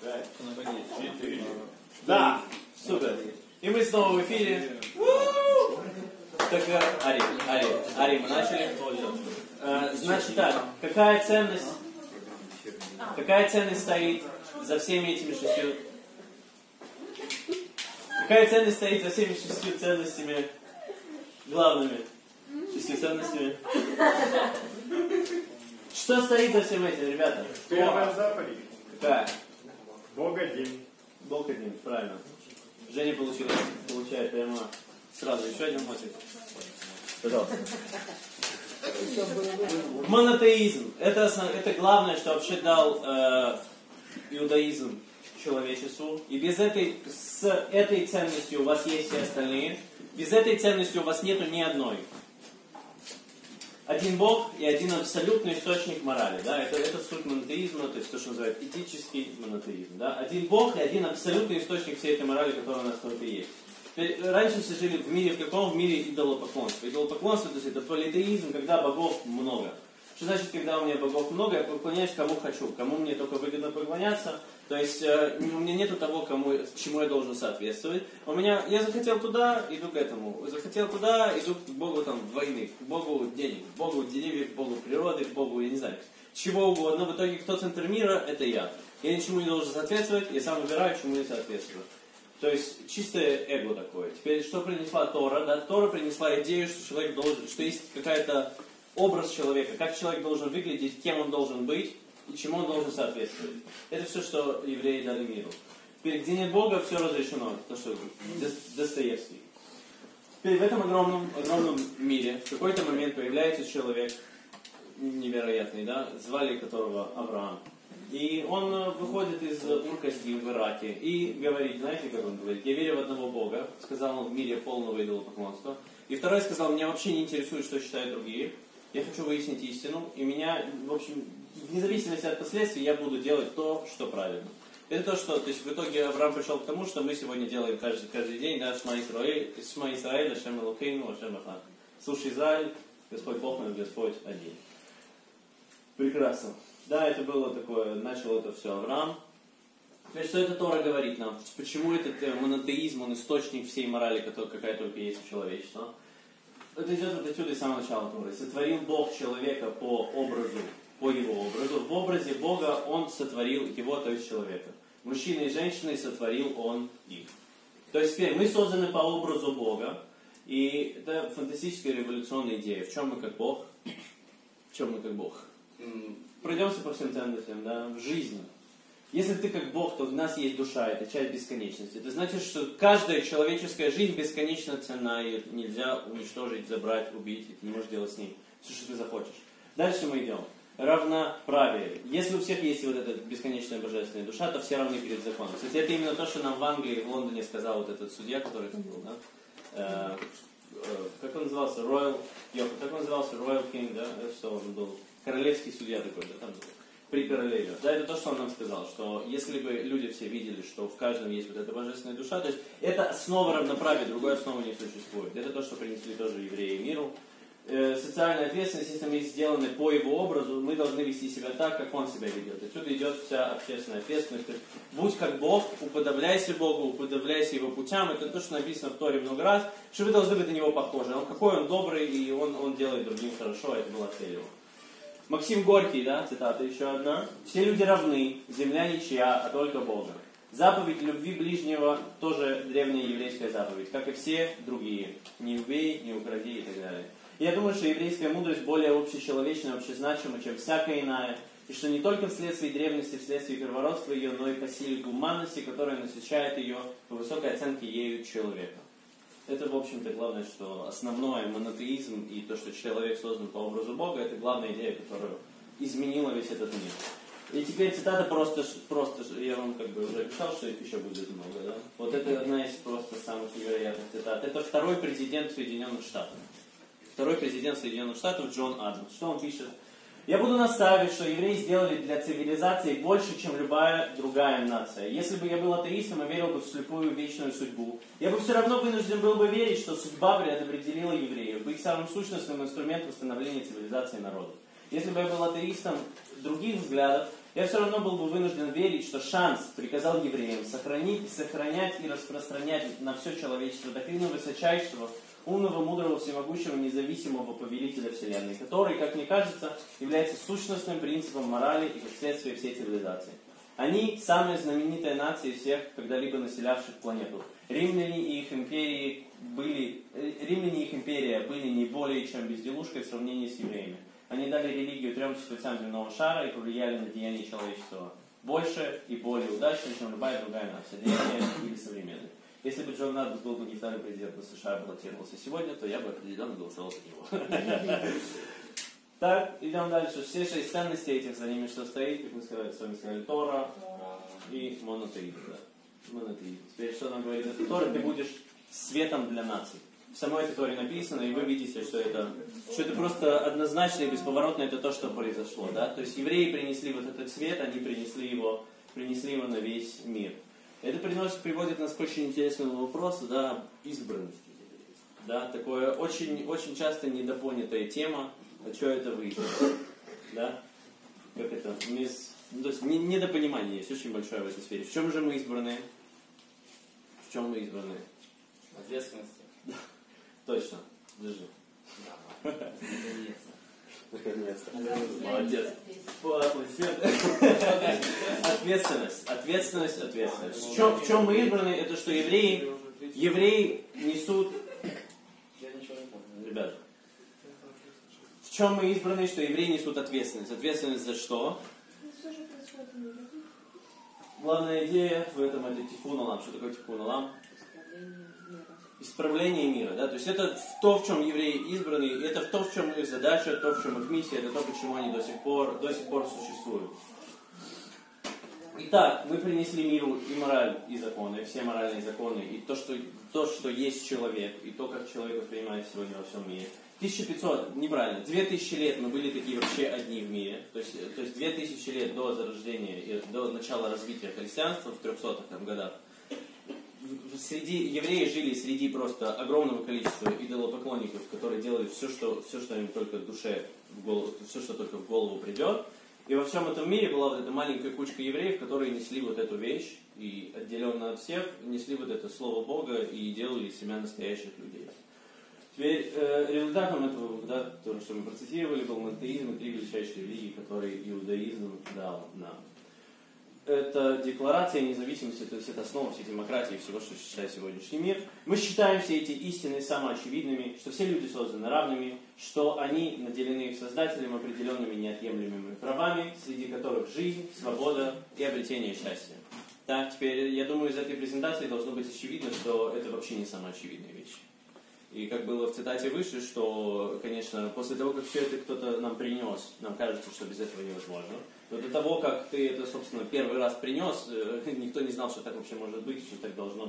Да, супер. И мы снова в эфире. Так, Ари, мы начали. Значит так, какая ценность стоит за всеми этими 6? Какая ценность стоит за всеми 6 ценностями главными? 6 ценностями. Что стоит за всем этим, ребята?
Первая заповедь.
Какая?
Бог один.
Бог один, правильно. Женя получает прямо сразу еще один мотик. Пожалуйста. Монотеизм. Это главное, что вообще дал иудаизм человечеству. И с этой ценностью у вас есть и остальные. Без этой ценности у вас нету ни одной. один Бог и один абсолютный источник морали. Да? Это суть монотеизма, то есть то, что называют этический монотеизм. Да? Один Бог и один абсолютный источник всей этой морали, которая у нас только есть. Раньше все жили в мире, в каком? В мире идолопоклонства. Идолопоклонство, то есть это политеизм, когда богов много. Что значит, когда у меня богов много, я поклоняюсь кому хочу, кому мне только выгодно поклоняться. То есть у меня нету того, чему я должен соответствовать. Я захотел туда, иду к этому. Захотел туда, иду к Богу войны, к Богу денег, к Богу деревьев, к Богу природы, к Богу, я не знаю, чего угодно. В итоге, кто центр мира, это я. Я ничему не должен соответствовать, я сам выбираю, чему я соответствую. То есть чистое эго такое. Теперь, что принесла Тора? Да? Тора принесла идею, что человек должен, что есть какая-то образ человека, как человек должен выглядеть, кем он должен быть и чему он должен соответствовать. Это все, что евреи дали миру. Теперь, где нет Бога, все разрешено. То, что Достоевский. Теперь в этом огромном мире в какой-то момент появляется человек невероятный, да, звали которого Авраам. И он выходит из Ур-Касдим в Ираке и говорит, знаете, как он говорит, я верю в одного Бога, сказал он в мире полного идолопоклонства. И второй сказал, меня вообще не интересует, что считают другие. Я хочу выяснить истину, и меня, в общем, вне зависимости от последствий, я буду делать то, что правильно. Это то, что, то есть в итоге Авраам пришел к тому, что мы сегодня делаем каждый день, да, Шма Исраэль, Ашем Элокейну, Ашем Эхад. Слушай, Израиль, Господь Бог наш, Господь один. Прекрасно. Да, это было такое, начал это все Авраам. Теперь, что это Тора говорит нам? Почему этот монотеизм, он источник всей морали, какая только есть у человечества? Это идет вот отсюда из самого начала Торы. Сотворил Бог человека по его образу. В образе Бога Он сотворил его, то есть человека. Мужчины и женщины сотворил Он их. То есть теперь мы созданы по образу Бога. И это фантастическая революционная идея. В чем мы как Бог? В чем мы как Бог? Пройдемся по всем ценностям, да, в жизни. Если ты как Бог, то в нас есть душа, это часть бесконечности. Это значит, что каждая человеческая жизнь бесконечно ценна, ее нельзя уничтожить, забрать, убить, и ты не можешь делать с ней все, что ты захочешь. Дальше мы идем. Равноправие. Если у всех есть вот эта бесконечная божественная душа, то все равны перед законом. Кстати, это именно то, что нам в Англии и в Лондоне сказал вот этот судья, который там был, да? Как он назывался? Royal King, да? Что он был? Королевский судья такой, да, там был. При королеве. Да, это то, что он нам сказал, что если бы люди все видели, что в каждом есть вот эта божественная душа, то есть это основа равноправия, другой основы не существует. Это то, что принесли тоже евреи миру. Социальная ответственность, если мы сделаны по его образу, мы должны вести себя так, как он себя ведет. Отсюда идет вся общественная ответственность. То есть, будь как Бог, уподобляйся Богу, уподобляйся его путям. Это то, что написано в Торе много раз, что вы должны быть на него похожи. Он какой он добрый, и он делает другим хорошо, это была цель его. Максим Горький, да, цитата еще одна. «Все люди равны, земля ничья, а только Бога. Заповедь любви ближнего тоже древняя еврейская заповедь, как и все другие. Не убей, не укради и так далее». И я думаю, что еврейская мудрость более общечеловечна, общезначима, чем всякая иная, и что не только вследствие древности, вследствие первородства ее, но и по силе гуманности, которая насыщает ее по высокой оценке ею человека. Это, в общем-то, главное, что основное монотеизм и то, что человек создан по образу Бога, это главная идея, которая изменила весь этот мир. И теперь цитата просто я вам как бы уже писал, что их еще будет много, да? Вот это одна из просто самых невероятных цитат. Это второй президент Соединенных Штатов. Второй президент Соединенных Штатов Джон Адамс. Что он пишет? «Я буду настаивать, что евреи сделали для цивилизации больше, чем любая другая нация. Если бы я был атеистом и верил бы в слепую вечную судьбу, я бы все равно вынужден был бы верить, что судьба предопределила евреев быть самым сущностным инструментом становления цивилизации народов. Если бы я был атеистом других взглядов, я все равно был бы вынужден верить, что шанс приказал евреям сохранять и распространять на все человечество доктрину высочайшего, умного, мудрого, всемогущего, независимого повелителя Вселенной, который, как мне кажется, является сущностным принципом морали и последствия всей цивилизации. Они – самая знаменитая нация из всех, когда-либо населявших планету. Римляне и их империя были не более чем безделушкой в сравнении с евреями. Они дали религию 3 частицам земного шара и повлияли на деяния человечества больше и более удачно, чем любая другая нация, древняя или современная. Если бы Джон Адамс был бы не вторым президентом США и баллотировался сегодня, то я бы определенно голосовал за него. Так, идем дальше. Все 6 ценностей этих, за ними что стоит, как мы с вами сказали, Тора и монотеизм. Монотеизм. Теперь что нам говорит эта Тора? Ты будешь светом для наций. в самой этой Торе написано, и вы видите, что это просто однозначно и бесповоротно это то, что произошло. Да? То есть евреи принесли вот этот свет, они принесли его на весь мир. Это приводит нас к очень интересному вопросу, да, об избранности. Да? Такое очень, очень часто недопонятая тема, а что это вы избраны? Да? Как это? То есть недопонимание есть очень большое в этой сфере. В чем же мы избраны? В чем мы избраны?
Ответственности.
Точно. Держи. Наконец-то. Молодец. Ответственность. В чем мы избраны? Это что евреи несут...
Я ничего не помню.
Ребята. В чем мы избраны, что евреи несут ответственность? Ответственность за что?
Все же происходит в мире.
Главная идея в этом это тикун олам. Что такое тикун олам? Исправление мира. Да? То есть это то, в чем евреи избраны, это то, в чем их задача, то, в чем их миссия, это то, почему они до сих пор существуют. Итак, мы принесли миру и мораль, и законы, все моральные законы, и то, что есть человек, и то, как человек воспринимает сегодня во всем мире. 1500, неправильно, 2000 лет мы были такие вообще одни в мире. То есть 2000 лет до зарождения, и до начала развития христианства в 300-х годах. Евреи жили среди просто огромного количества идолопоклонников, которые делали все, что им только в душе, все, что только в голову придет. И во всем этом мире была вот эта маленькая кучка евреев, которые несли вот эту вещь, и отделенно от всех, несли вот это слово Бога и делали из себя настоящих людей. Теперь результатом этого, да, то, что мы процитировали, был монотеизм и 3 величайшие религии, которые иудаизм дал нам. Это декларация независимости, то есть это основа всей демократии и всего, что считает сегодняшний мир. Мы считаем все эти истины самоочевидными, что все люди созданы равными, что они наделены их Создателем определенными неотъемлемыми правами, среди которых жизнь, свобода и обретение счастья. Так, теперь, я думаю, из этой презентации должно быть очевидно, что это вообще не самоочевидные вещи. И как было в цитате выше, что, конечно, после того, как все это кто-то нам принес, нам кажется, что без этого невозможно. Но до того, как ты это, собственно, первый раз принес, никто не знал, что так вообще может быть, что так должно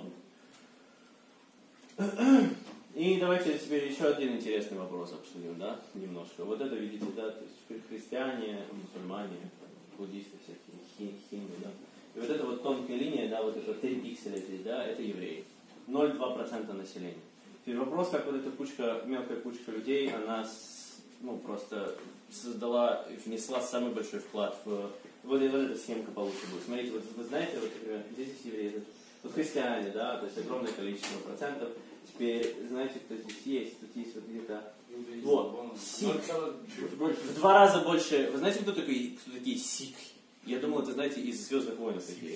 быть. И давайте теперь еще один интересный вопрос обсудим, да, немножко. Вот это, видите, да, то есть христиане, мусульмане, буддисты всякие, хинду, да. И вот эта вот тонкая линия, да, вот это 3 пикселя здесь, да, это евреи. 0,2% населения. Теперь вопрос, как вот эта мелкая кучка людей, она просто внесла самый большой вклад в... Вот эта схемка получше будет. Смотрите, вот вы знаете, вот, здесь есть евреи, тут христиане, да, то есть огромное количество процентов. Теперь, знаете, кто здесь есть? Тут есть вот где-то... Вот, сикх. В 2 раза больше... Вы знаете, кто такие сикхи? Я думал, это, знаете, из «Звездных войн» такие.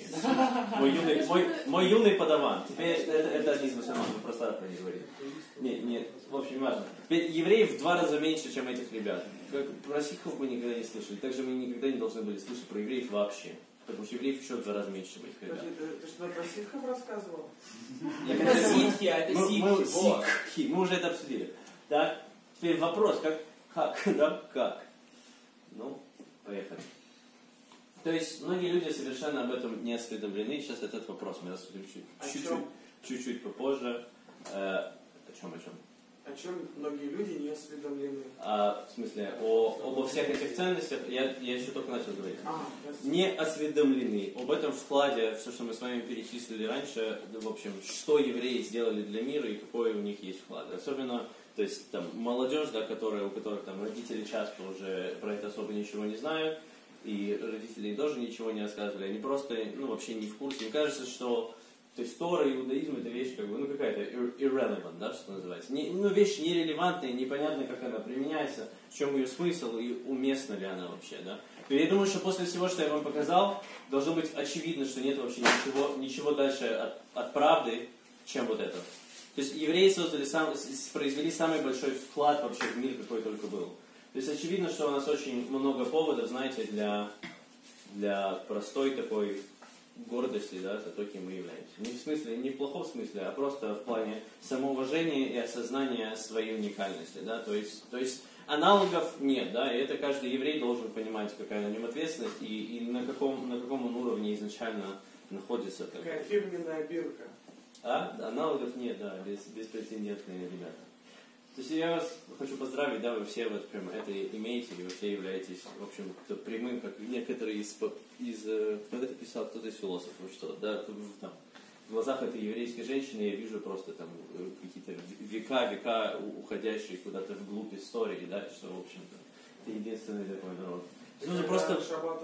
Мой юный подаван. Теперь это один из мусульман, мы просто про них говорим. Нет, в общем, не важно. Теперь евреев в 2 раза меньше, чем этих ребят. Про сикхов мы никогда не слышали. Также мы никогда не должны были слышать про евреев вообще. Потому что евреев еще в 2 раза меньше, чем этих ребят.
Ты что, про сикхов рассказывал?
Это сикхи, а это сикхи.
Мы уже это обсудили. Так, теперь вопрос, как? Ну, поехали. То есть многие люди совершенно об этом не осведомлены. Сейчас этот вопрос мы рассудим чуть-чуть попозже. О чем?
О чем многие люди не осведомлены?
В смысле, обо всех этих ценностях я еще только начал говорить. Не осведомлены об этом вкладе, все, что мы с вами перечислили раньше, в общем, что евреи сделали для мира и какой у них есть вклад. Особенно, то есть, там, молодежь, да, у которых там родители часто уже про это особо ничего не знают, и родители тоже ничего не рассказывали, они просто, вообще не в курсе. Мне кажется, что то есть Тора, иудаизм, это вещь какая-то irrelevant, да, что называется. Вещь нерелевантная, непонятно, как она применяется, в чем ее смысл и уместна ли она вообще, да. Я думаю, что после всего, что я вам показал, должно быть очевидно, что нет вообще ничего дальше от правды, чем вот это. То есть евреи произвели самый большой вклад вообще в мир, какой только был. То есть очевидно, что у нас очень много поводов, знаете, для простой такой гордости, да, за то, кем мы являемся. Не в плохом смысле, а просто в плане самоуважения и осознания своей уникальности, да, то есть аналогов нет, да, и это каждый еврей должен понимать, какая на нем ответственность и на каком он уровне изначально находится.
Какая фирменная бирка.
Аналогов нет, да, беспрецедентные ребята. То есть я вас хочу поздравить, да, вы все вот прям это имеете, и вы все являетесь, в общем-то, прямым, как некоторые кто это писал, кто-то из философов, что, да, там, в глазах этой еврейской женщины я вижу просто там какие-то века уходящие куда-то вглубь истории, да, что, в общем-то, это единственный такой народ. Нужно просто...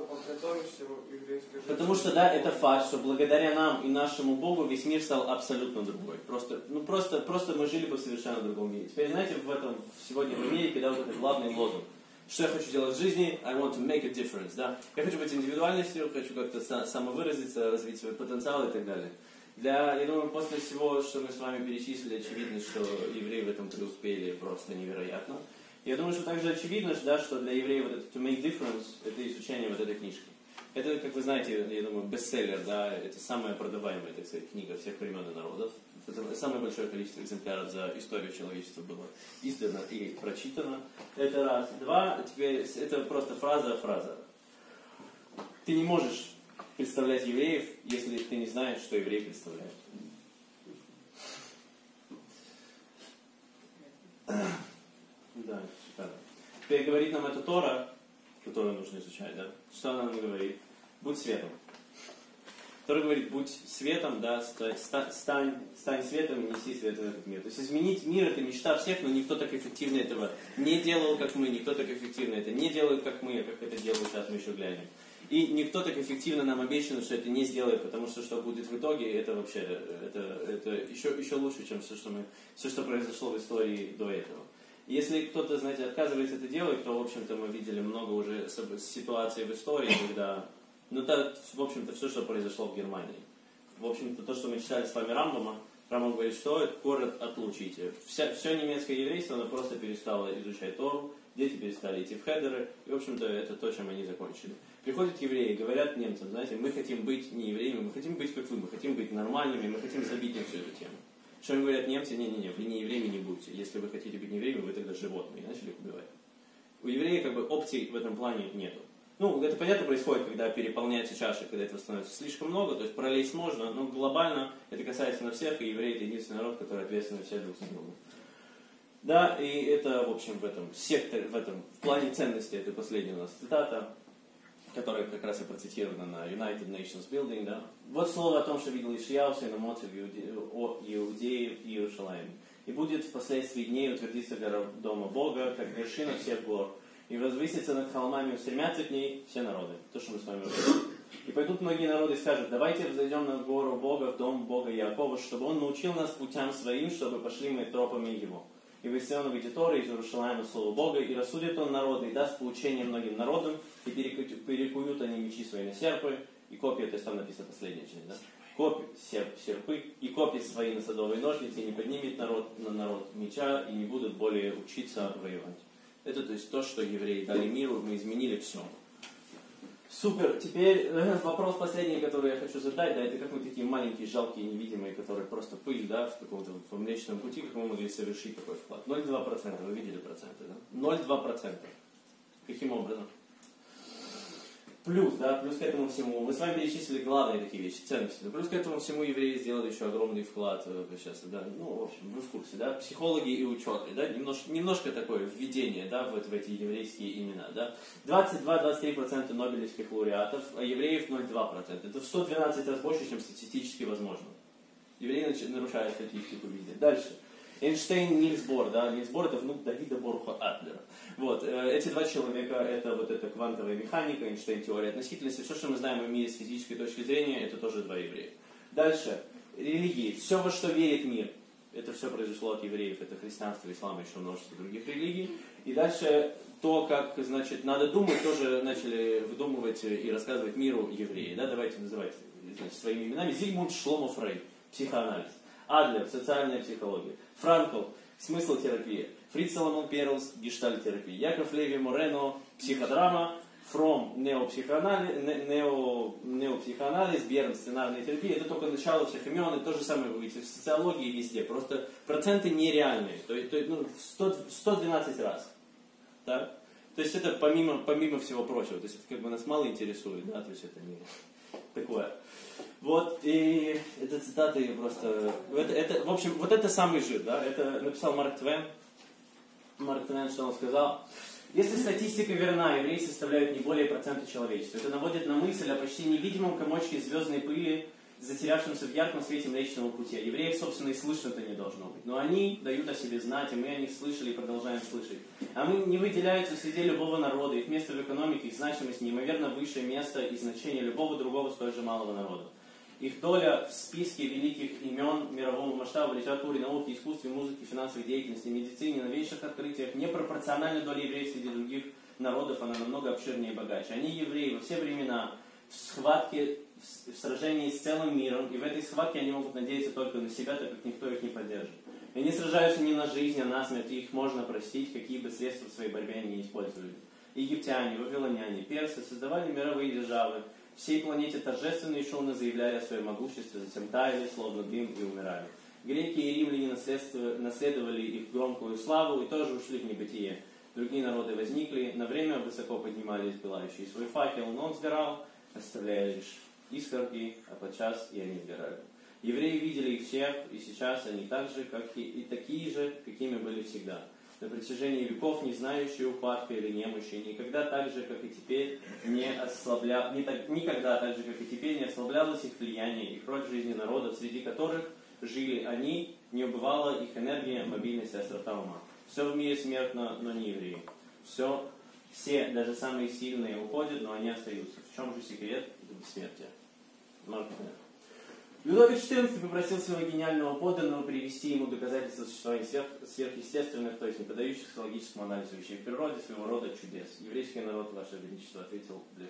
Потому что, да, это факт, что благодаря нам и нашему Богу весь мир стал абсолютно другой. Просто мы жили бы в совершенно другом мире. Теперь, знаете, сегодня в Америке, да, вот это главный лозунг. Что я хочу делать в жизни? I want to make a difference, да. Я хочу быть индивидуальностью, хочу как-то самовыразиться, развить свой потенциал и так далее. Я думаю, после всего, что мы с вами перечислили, очевидно, что евреи в этом преуспели просто невероятно. Я думаю, что также очевидно, да, что для евреев вот это to make difference, это изучение вот этой книжки. Это, как вы знаете, я думаю, бестселлер, да, это самая продаваемая, так сказать, книга всех времен и народов. Это самое большое количество экземпляров за историю человечества было издано и прочитано. Это раз. Два, теперь это просто фраза. Ты не можешь представлять евреев, если ты не знаешь, что евреи представляют. Да, шикарно. Теперь говорит нам эта Тора, которую нужно изучать, да? Что она нам говорит? Будь светом. Тора говорит, будь светом, да, стань светом и неси свет в этот мир. То есть изменить мир — это мечта всех, но никто так эффективно этого не делал, как мы, никто так эффективно это не делает, как мы, как это делают сейчас, мы еще глянем. И никто так эффективно нам обещан, что это не сделает, потому что будет в итоге, это вообще, это еще лучше, чем все, что произошло в истории до этого. Если кто-то, знаете, отказывается это делать, то, в общем-то, мы видели много уже ситуаций в истории, когда, в общем-то, все, что произошло в Германии. В общем-то, то, что мы читали с вами Рамбама говорит, что этот город отлучите. Все немецкое еврейство, оно просто перестало изучать Тору, дети перестали идти в хедеры, и, в общем-то, это то, чем они закончили. Приходят евреи, говорят немцам, знаете, мы хотим быть не евреями, мы хотим быть как вы, мы хотим быть нормальными, мы хотим забить на всю эту тему. Что им говорят немцы? Не-не-не, вы не евреями не будете. Если вы хотите быть не евреями, вы тогда животные. И начали их убивать. У евреев как бы опций в этом плане нету. Это понятно происходит, когда переполняются чаши, когда этого становится слишком много, то есть пролезть можно, но глобально это касается на всех, и евреи — это единственный народ, который ответственен все друг за друга. Да, и это, в общем, в этом секторе, в плане ценности, это последняя у нас цитата, которая как раз и процитирована на United Nations Building, да. Вот слово о том, что видел Ишияу, сын Амоца, о Иудее и Иерусалиме. И будет впоследствии дней утвердиться гора дома Бога, как вершина всех гор, и возвысится над холмами, и устремятся к ней все народы. То, что мы с вами говорили. И пойдут многие народы и скажут, давайте взойдем на гору Бога, в дом Бога Иакова, чтобы Он научил нас путям своим, чтобы пошли мы тропами Его. И в Сиона выйдет Тора из Иерушалаима слово Бога, и рассудит Он народы, и даст поучение многим народам, и перекуют они мечи свои на серпы, и копья, то есть там написано последняя часть, да? Копья, серпы, и копья свои на садовые ножницы, и не поднимет народ на народ меча, и не будут более учиться воевать. Это то есть то, что евреи дали миру, мы изменили все. Супер. Теперь вопрос последний, который я хочу задать, да, это как мы такие маленькие, жалкие, невидимые, которые просто пыль, да, в каком-то Млечном пути, как мы могли совершить такой вклад. 0,2%, вы видели проценты, да? 0,2%. Каким образом? Плюс к этому всему, мы с вами перечислили главные такие вещи, ценности. Плюс к этому всему евреи сделали еще огромный вклад, сейчас, да, в общем, вы в курсе, да, психологи и ученые, да, немножко такое введение, да, в эти еврейские имена, да. 22-23% нобелевских лауреатов, а евреев 0,2%. Это в 112 раз больше, чем статистически возможно. Евреи нарушают статистику везде. Дальше. Эйнштейн, Нильс Бор, да, Нильс Бор — это внук Давида Боруха Адлера. Вот, эти два человека, это квантовая механика, Эйнштейн — теория относительности, все, что мы знаем о мире с физической точки зрения, это тоже два еврея. Дальше, религии, все, во что верит мир, это все произошло от евреев, это христианство, ислам, еще множество других религий. И дальше то, как, значит, надо думать, тоже начали выдумывать и рассказывать миру евреи, да, давайте называть, значит, своими именами. Зигмунд Шломо Фрейд, психоанализ. Адлер, социальная психология. Франкл, смысл терапии. Фриц Соломон Перлс, гештальтерапия. Яков Леви Морено, психодрама. Фром, неопсихоанализ. Берн, сценарная терапия. Это только начало всех имен, и то же самое вы видите в социологии везде. Просто проценты нереальные. То есть 112 раз. Да? То есть это помимо всего прочего. То есть это как бы нас мало интересует, да, то есть это не такое. Вот, и это цитаты просто... в общем, вот это самый жид, да? Это написал Марк Твен. Марк Твен, что он сказал? Если статистика верна, евреи составляют не более процента человечества. Это наводит на мысль о почти невидимом комочке звездной пыли, затерявшемся в ярком свете Млечного Пути. А евреев, собственно, и слышно-то не должно быть. Но они дают о себе знать, и мы о них слышали и продолжаем слышать. А мы не выделяются среди любого народа. Их место в экономике, их значимость неимоверно высшее место и значение любого другого столь же малого народа. Их доля в списке великих имен мирового масштаба в литературе, науке, искусстве, музыке, финансовой деятельности, медицине, новейших открытиях непропорциональна доле евреев среди других народов, она намного обширнее и богаче. Они евреи во все времена в схватке, в сражении с целым миром, и в этой схватке они могут надеяться только на себя, так как никто их не поддержит. И они сражаются не на жизнь, а на смерть, и их можно простить, какие бы средства в своей борьбе они не использовали. Египтяне, вавилоняне, персы создавали мировые державы, всей планете торжественно и шумно заявляли о своем могуществе, затем таяли, словно дым, и умирали. Греки и римляне наследовали их громкую славу и тоже ушли в небытие. Другие народы возникли, на время высоко поднимались пылающий свой факел, но он сгорал, оставляя лишь искорки, а подчас и они сгорали. Евреи видели их всех, и сейчас они так же, как и такие же, какими были всегда. На протяжении веков, не знающие упадка или немощи, никогда так же, как и теперь, не ослаблялось их влияние, их роль в жизни народов, среди которых жили они, не убывала их энергия, мобильность и острота ума. Все в мире смертно, но не евреи. Все, даже самые сильные, уходят, но они остаются. В чем же секрет? Это бессмертие. Марк Твен. Людовик XIV попросил своего гениального подданного привести ему доказательства существования сверхъестественных, то есть не поддающихся логическому анализу вещей в природе, своего рода чудес. Еврейский народ, Ваше Величество, ответил Блес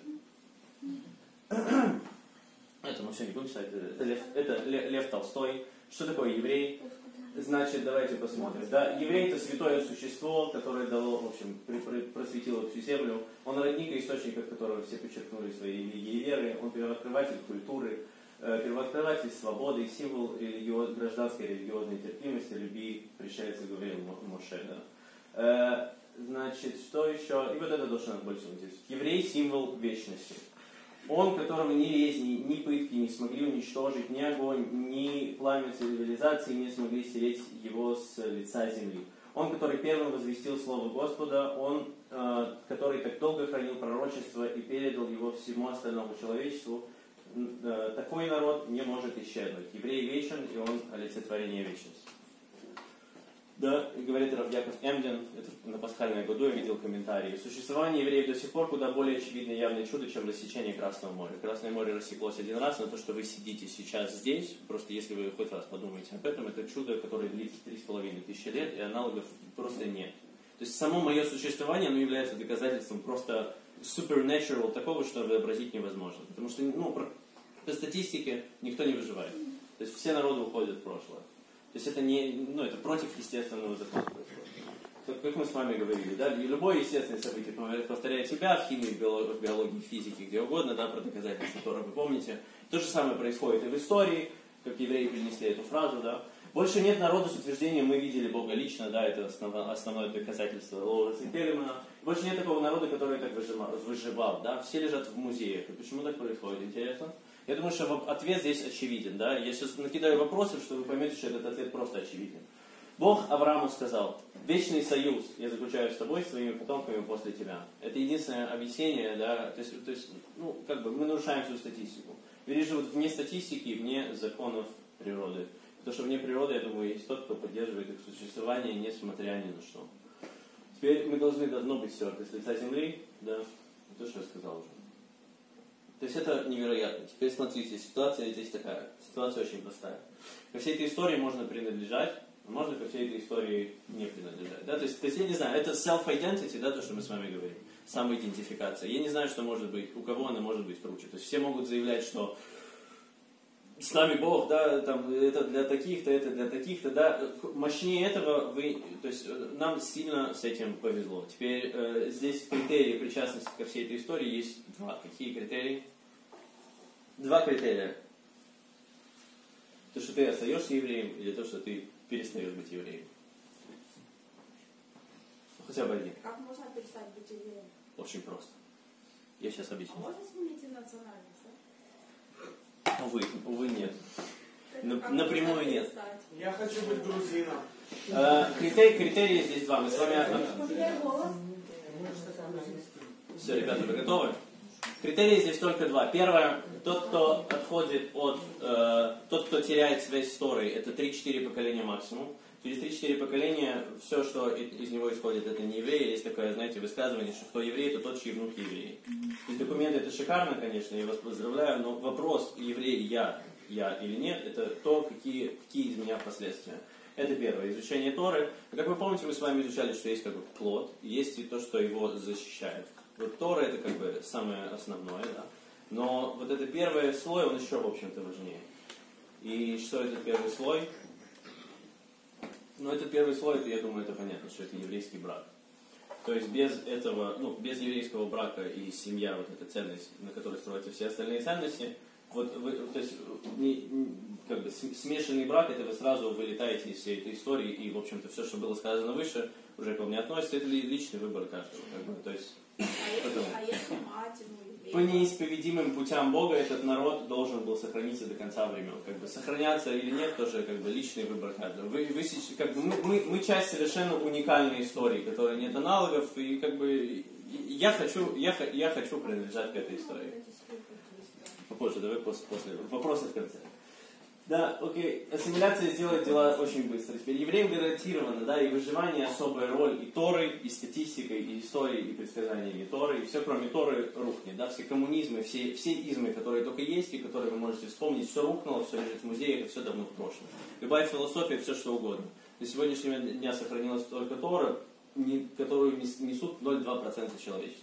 Паскаль. Это мы все не будем читать. Это Лев Толстой. Что такое еврей? Значит, давайте посмотрим. Да, еврей — это святое существо, которое дало, в общем, просветило всю землю. Он родник и источник, от которого все подчеркнули свои религии и веры. Он первооткрыватель культуры, первооткрыватель свободы, символ гражданской религиозной терпимости, любви, пришельца, говорил Моше. Да. Значит, что еще? И вот это то, что нас больше интересует. Еврей — символ вечности. Он, которого ни резни, ни пытки не смогли уничтожить, ни огонь, ни пламя цивилизации не смогли стереть его с лица земли. Он, который первым возвестил Слово Господа, он, который так долго хранил пророчество и передал его всему остальному человечеству, такой народ не может исчезнуть. Еврей вечен, и он олицетворение вечности. Да, говорит Рав Яков Эмден, это на пасхальной году я видел комментарии. Существование евреев до сих пор куда более очевидное и явное чудо, чем рассечение Красного моря. Красное море рассеклось один раз, но то, что вы сидите сейчас здесь, просто если вы хоть раз подумаете об этом, это чудо, которое длится 3500 лет, и аналогов просто нет. То есть само мое существование, оно является доказательством просто supernatural такого, что вообразить невозможно. Потому что, по статистике никто не выживает. То есть все народы уходят в прошлое. То есть это это против естественного закона происходит. Как мы с вами говорили, да, любое естественное событие повторяет себя в химии, в биологии, в физике, где угодно, да, про доказательства, которые вы помните. То же самое происходит и в истории, как евреи принесли эту фразу, да. Больше нет народа с утверждением «мы видели Бога лично», да, это основное доказательство Лоуренса Келлимана. Больше нет такого народа, который так выживал, да. Все лежат в музеях. И почему так происходит, интересно? Я думаю, что ответ здесь очевиден, да. Я сейчас накидаю вопросы, чтобы вы поймете, что этот ответ просто очевиден. Бог Аврааму сказал: «Вечный союз я заключаю с тобой, с твоими потомками после тебя». Это единственное объяснение, да, то есть мы нарушаем всю статистику. Евреи живут вне статистики, вне законов природы. Потому что вне природы, я думаю, есть тот, кто поддерживает их существование, несмотря ни на что. Теперь мы должны быть стерты с лица земли, да, то, что я сказал уже. То есть это невероятно. Теперь смотрите, ситуация здесь такая. Ситуация очень простая. Ко всей этой истории можно принадлежать, а можно ко всей этой истории не принадлежать. Да? То есть я не знаю, это self-identity, да, то, что мы с вами говорим. Самоидентификация. Я не знаю, что может быть, у кого она может быть круче. То есть все могут заявлять, что с нами Бог, да, там, это для таких-то, это для таких-то, да. Мощнее этого то есть нам сильно с этим повезло. Теперь здесь критерии причастности ко всей этой истории есть два. Какие критерии? Два критерия. То, что ты остаешься евреем, или то, что ты перестаешь быть евреем. Хотя бы один.
Как можно перестать быть евреем?
Очень просто. Я сейчас объясню.
А можно сменить и национальность, да?
Увы, нет. Напрямую нет.
Я хочу быть грузином.
Критерии здесь два. Мы с вами... Все, ребята, вы готовы? Критерии здесь только два. Первое, тот, кто отходит от... тот, кто теряет связь с Торой, это 3-4 поколения максимум. Через 3-4 поколения все, что из него исходит, это не евреи. Есть такое, знаете, высказывание, что кто еврей, то тот, чьи внуки евреи. То есть документы это шикарно, конечно, я вас поздравляю, но вопрос, еврей я или нет, это то, какие из меня последствия. Это первое, изучение Торы. Как вы помните, мы с вами изучали, что есть как бы плод, есть и то, что его защищает. Вот Тора это как бы самое основное, да. Но вот это первый слой, он еще, в общем-то, важнее. И что это первый слой? Ну, это первый слой, это, я думаю, это понятно, что это еврейский брак. То есть без этого, без еврейского брака и семья, вот эта ценность, на которой строятся все остальные ценности, вот вы, то есть как бы смешанный брак, это вы сразу вылетаете из всей этой истории, и, в общем-то, все, что было сказано выше, уже к вам не относится, это личный выбор каждого. Как бы, то есть,
А если мать,
по неисповедимым путям Бога этот народ должен был сохраниться до конца времен. Как бы сохраняться или нет, тоже как бы личный выбор каждого. Мы часть совершенно уникальной истории, которой нет аналогов, и как бы я хочу принадлежать к этой истории. Попозже, давай после вопросы в конце. Да, окей. Ассимиляция сделает дела очень быстро. Теперь евреям гарантировано, да, и выживание особая роль и Торы, и статистикой, и историей, и предсказаниями Торы, и все кроме Торы рухнет, да, все коммунизмы, все измы, которые только есть, и которые вы можете вспомнить, все рухнуло, все лежит в музее, это все давно в прошлом. Любая философия, все что угодно. До сегодняшнего дня сохранилась только Тора, которую несут 0,2% человечества.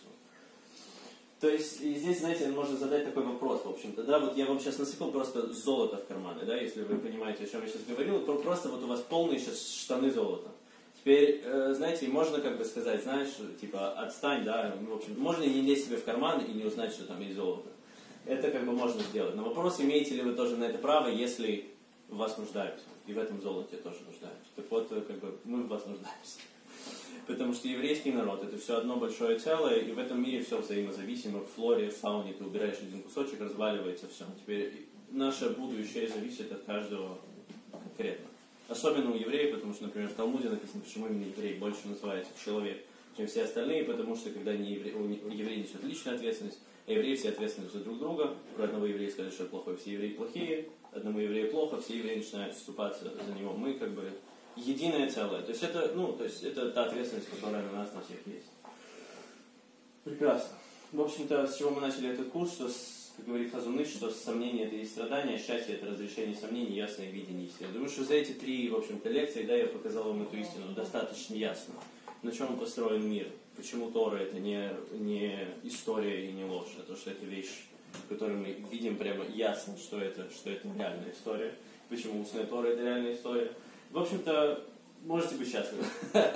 То есть, и здесь, знаете, можно задать такой вопрос, в общем-то, да, вот я вам сейчас насыпал просто золото в карманы, да, если вы понимаете, о чем я сейчас говорил, просто вот у вас полные сейчас штаны золота. Теперь, знаете, можно как бы сказать, знаешь, типа, отстань, да, в общем, можно не лезть себе в карман и не узнать, что там есть золото. Это как бы можно сделать. Но вопрос, имеете ли вы тоже на это право, если в вас нуждаются, и в этом золоте тоже нуждаются. Так вот, как бы, мы в вас нуждаемся. Потому что еврейский народ это все одно большое целое, и в этом мире все взаимозависимо. В флоре, в фауне ты убираешь один кусочек, разваливается все. Теперь наше будущее зависит от каждого конкретно. Особенно у евреев, потому что, например, в Талмуде написано, почему именно еврей больше называется человек, чем все остальные, потому что когда еврей несет личную ответственность, а евреи все ответственны за друг друга. Про одного еврея сказали, что плохой, все евреи плохие, одному еврею плохо, все евреи начинают вступаться за него. Мы как бы единое целое. То есть это та ответственность, которая на нас, на всех есть. Прекрасно. В общем-то, с чего мы начали этот курс, что, как говорит Хазуныш, что сомнение это есть страдание, счастье это разрешение сомнений, ясное видение истины. Я думаю, что за эти 3, в общем-то, лекции, да, я показал вам эту истину достаточно ясно. На чем построен мир, почему Тора это не история и не ложь, а то, что это вещь, в которой мы видим прямо ясно, что это реальная история, почему устная Тора это реальная история. В общем-то, можете быть счастливы.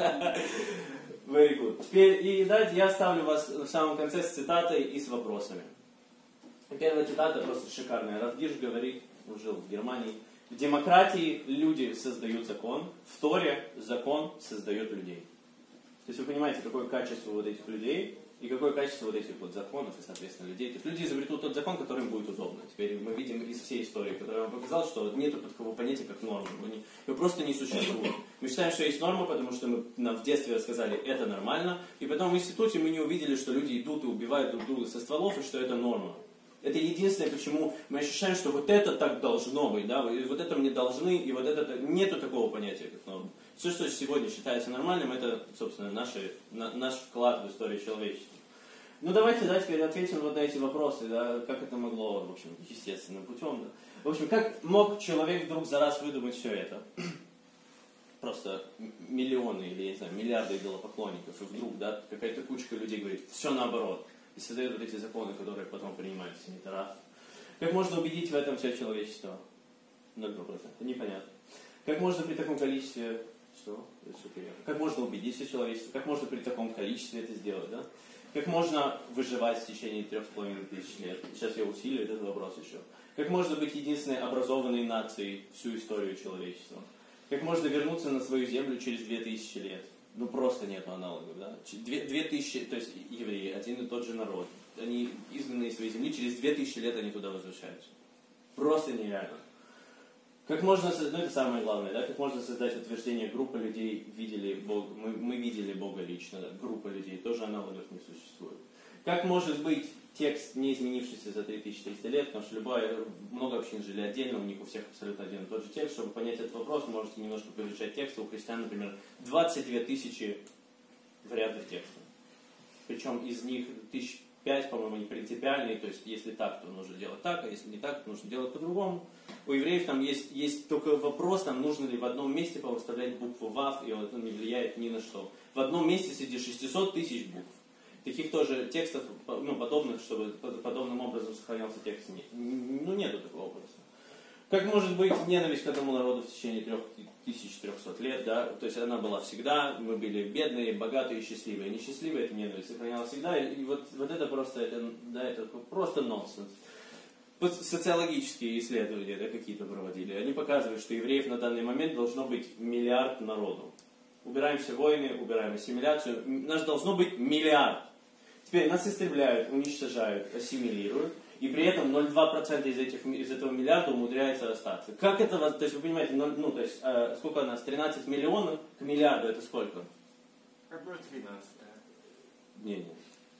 Very good. Теперь, и дальше я оставлю вас в самом конце с цитатой и с вопросами. Первая цитата просто шикарная. Рав Гирш говорит, он жил в Германии, в демократии люди создают закон, в Торе закон создает людей. То есть вы понимаете, какое качество вот этих людей, и какое качество вот этих вот законов и, соответственно, людей. То есть люди изобретут тот закон, который им будет удобно. Теперь мы видим из всей истории, которую я вам показал, что нет такого понятия, как норма. Его просто не существует. Мы считаем, что есть норма, потому что нам в детстве рассказали, это нормально, и потом в институте мы не увидели, что люди идут и убивают друг друга со стволов, и что это норма. Это единственное, почему мы ощущаем, что вот это так должно быть, да, и вот это мне должны, и вот это нету такого понятия, как норма. Все, что сегодня считается нормальным, это, собственно, наш вклад в историю человечества. Ну, давайте теперь ответим вот на эти вопросы, да, как это могло, в общем, естественным путем, да. В общем, как мог человек вдруг за раз выдумать все это? Просто миллионы или, я не знаю, миллиарды идолопоклонников, и вдруг, да, какая-то кучка людей говорит, все наоборот, и создает вот эти законы, которые потом принимаются, это раз. Как можно убедить в этом все человечество? 0%. Непонятно. Как можно при таком количестве... Что? Как можно убедить все человечество? Как можно при таком количестве это сделать, да? Как можно выживать в течение 3500 лет? Сейчас я усилю этот вопрос еще. Как можно быть единственной образованной нацией всю историю человечества? Как можно вернуться на свою землю через 2000 лет? Ну просто нет аналогов, да? 2000, то есть евреи, один и тот же народ. Они изгнаны из своей земли, через 2000 лет они туда возвращаются. Просто нереально. Как можно создать, ну это самое главное, да, как можно создать утверждение, группа людей видели Бога, мы видели Бога лично, да, группа людей, тоже аналогов не существует. Как может быть текст, не изменившийся за 3300 лет, потому что много общин жили отдельно, у них у всех абсолютно один и тот же текст. Чтобы понять этот вопрос, можете немножко поизучать тексты. У христиан, например, 22 тысячи вариантов текста. Причем из них 1005, по-моему, они принципиальные, то есть если так, то нужно делать так, а если не так, то нужно делать по-другому. У евреев там есть только вопрос, там нужно ли в одном месте повыставлять букву ВАВ, и это не влияет ни на что. В одном месте среди 600 тысяч букв. Таких тоже текстов, ну, подобных, чтобы подобным образом сохранялся текст, нету такого образа. Как может быть ненависть к одному народу в течение 3300 лет, да? То есть она была всегда, мы были бедные, богатые, счастливые. Несчастливые эта ненависть сохранялась всегда, и вот это просто, это просто нонсенс. Социологические исследования, да, какие-то проводили, они показывают, что евреев на данный момент должно быть 1 миллиард народу. Убираем все войны, убираем ассимиляцию, нас должно быть 1 миллиард. Теперь нас истребляют, уничтожают, ассимилируют, и при этом 0,2% из этого миллиарда умудряется остаться. Как это, то есть вы понимаете, сколько у нас, 13 миллионов к миллиарду, это сколько?
Как будет 13, да?
Не.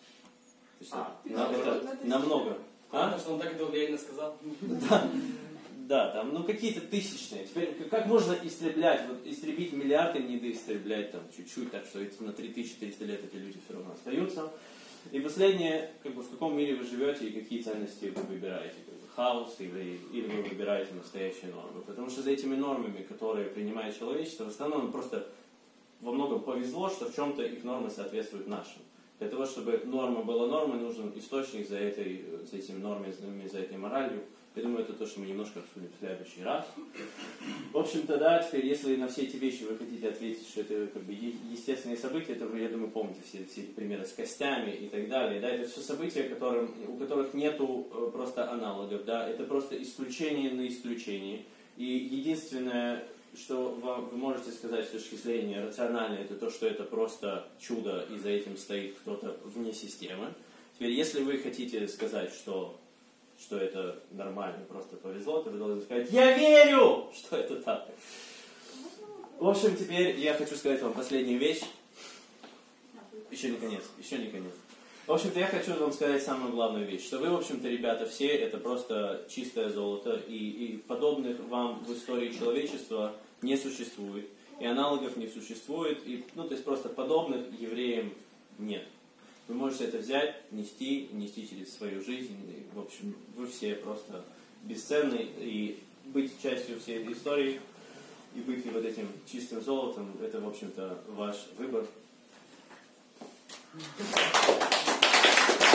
Это намного.
Потому что он так это уверенно сказал.
Да, там, какие-то тысячные. Теперь, как можно истреблять, истребить миллиарды, не доистребляать там чуть-чуть, так что на 3400 лет эти люди все равно остаются. И последнее, в каком мире вы живете и какие ценности вы выбираете. Хаос или вы выбираете настоящие нормы. Потому что за этими нормами, которые принимает человечество, в основном просто во многом повезло, что в чем-то их нормы соответствуют нашим. Для того, чтобы норма была нормой, нужен источник за этими нормами, за этой моралью. Я думаю, это то, что мы немножко обсудим в следующий раз. В общем-то, да, теперь, если на все эти вещи вы хотите ответить, что это естественные события, это вы, я думаю, помните все эти примеры с костями и так далее. Да, это все события, у которых нету просто аналогов. Да, это просто исключение на исключение. И единственное, что вы можете сказать с точки зрения рациональной, это то, что это просто чудо, и за этим стоит кто-то вне системы. Теперь, если вы хотите сказать, что это нормально, просто повезло, то вы должны сказать: я верю, что это так. В общем, теперь я хочу сказать вам последнюю вещь. Еще не конец. В общем-то, я хочу вам сказать самую главную вещь, что вы, в общем-то, ребята, все это просто чистое золото, и подобных вам в истории человечества не существует, и аналогов не существует, то есть просто подобных евреям нет. Вы можете это взять, нести через свою жизнь. И, в общем, вы все просто бесценны. И быть частью всей этой истории, и быть вот этим чистым золотом, это, в общем-то, ваш выбор.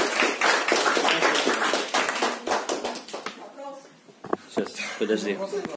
Вопрос?
Сейчас, подожди.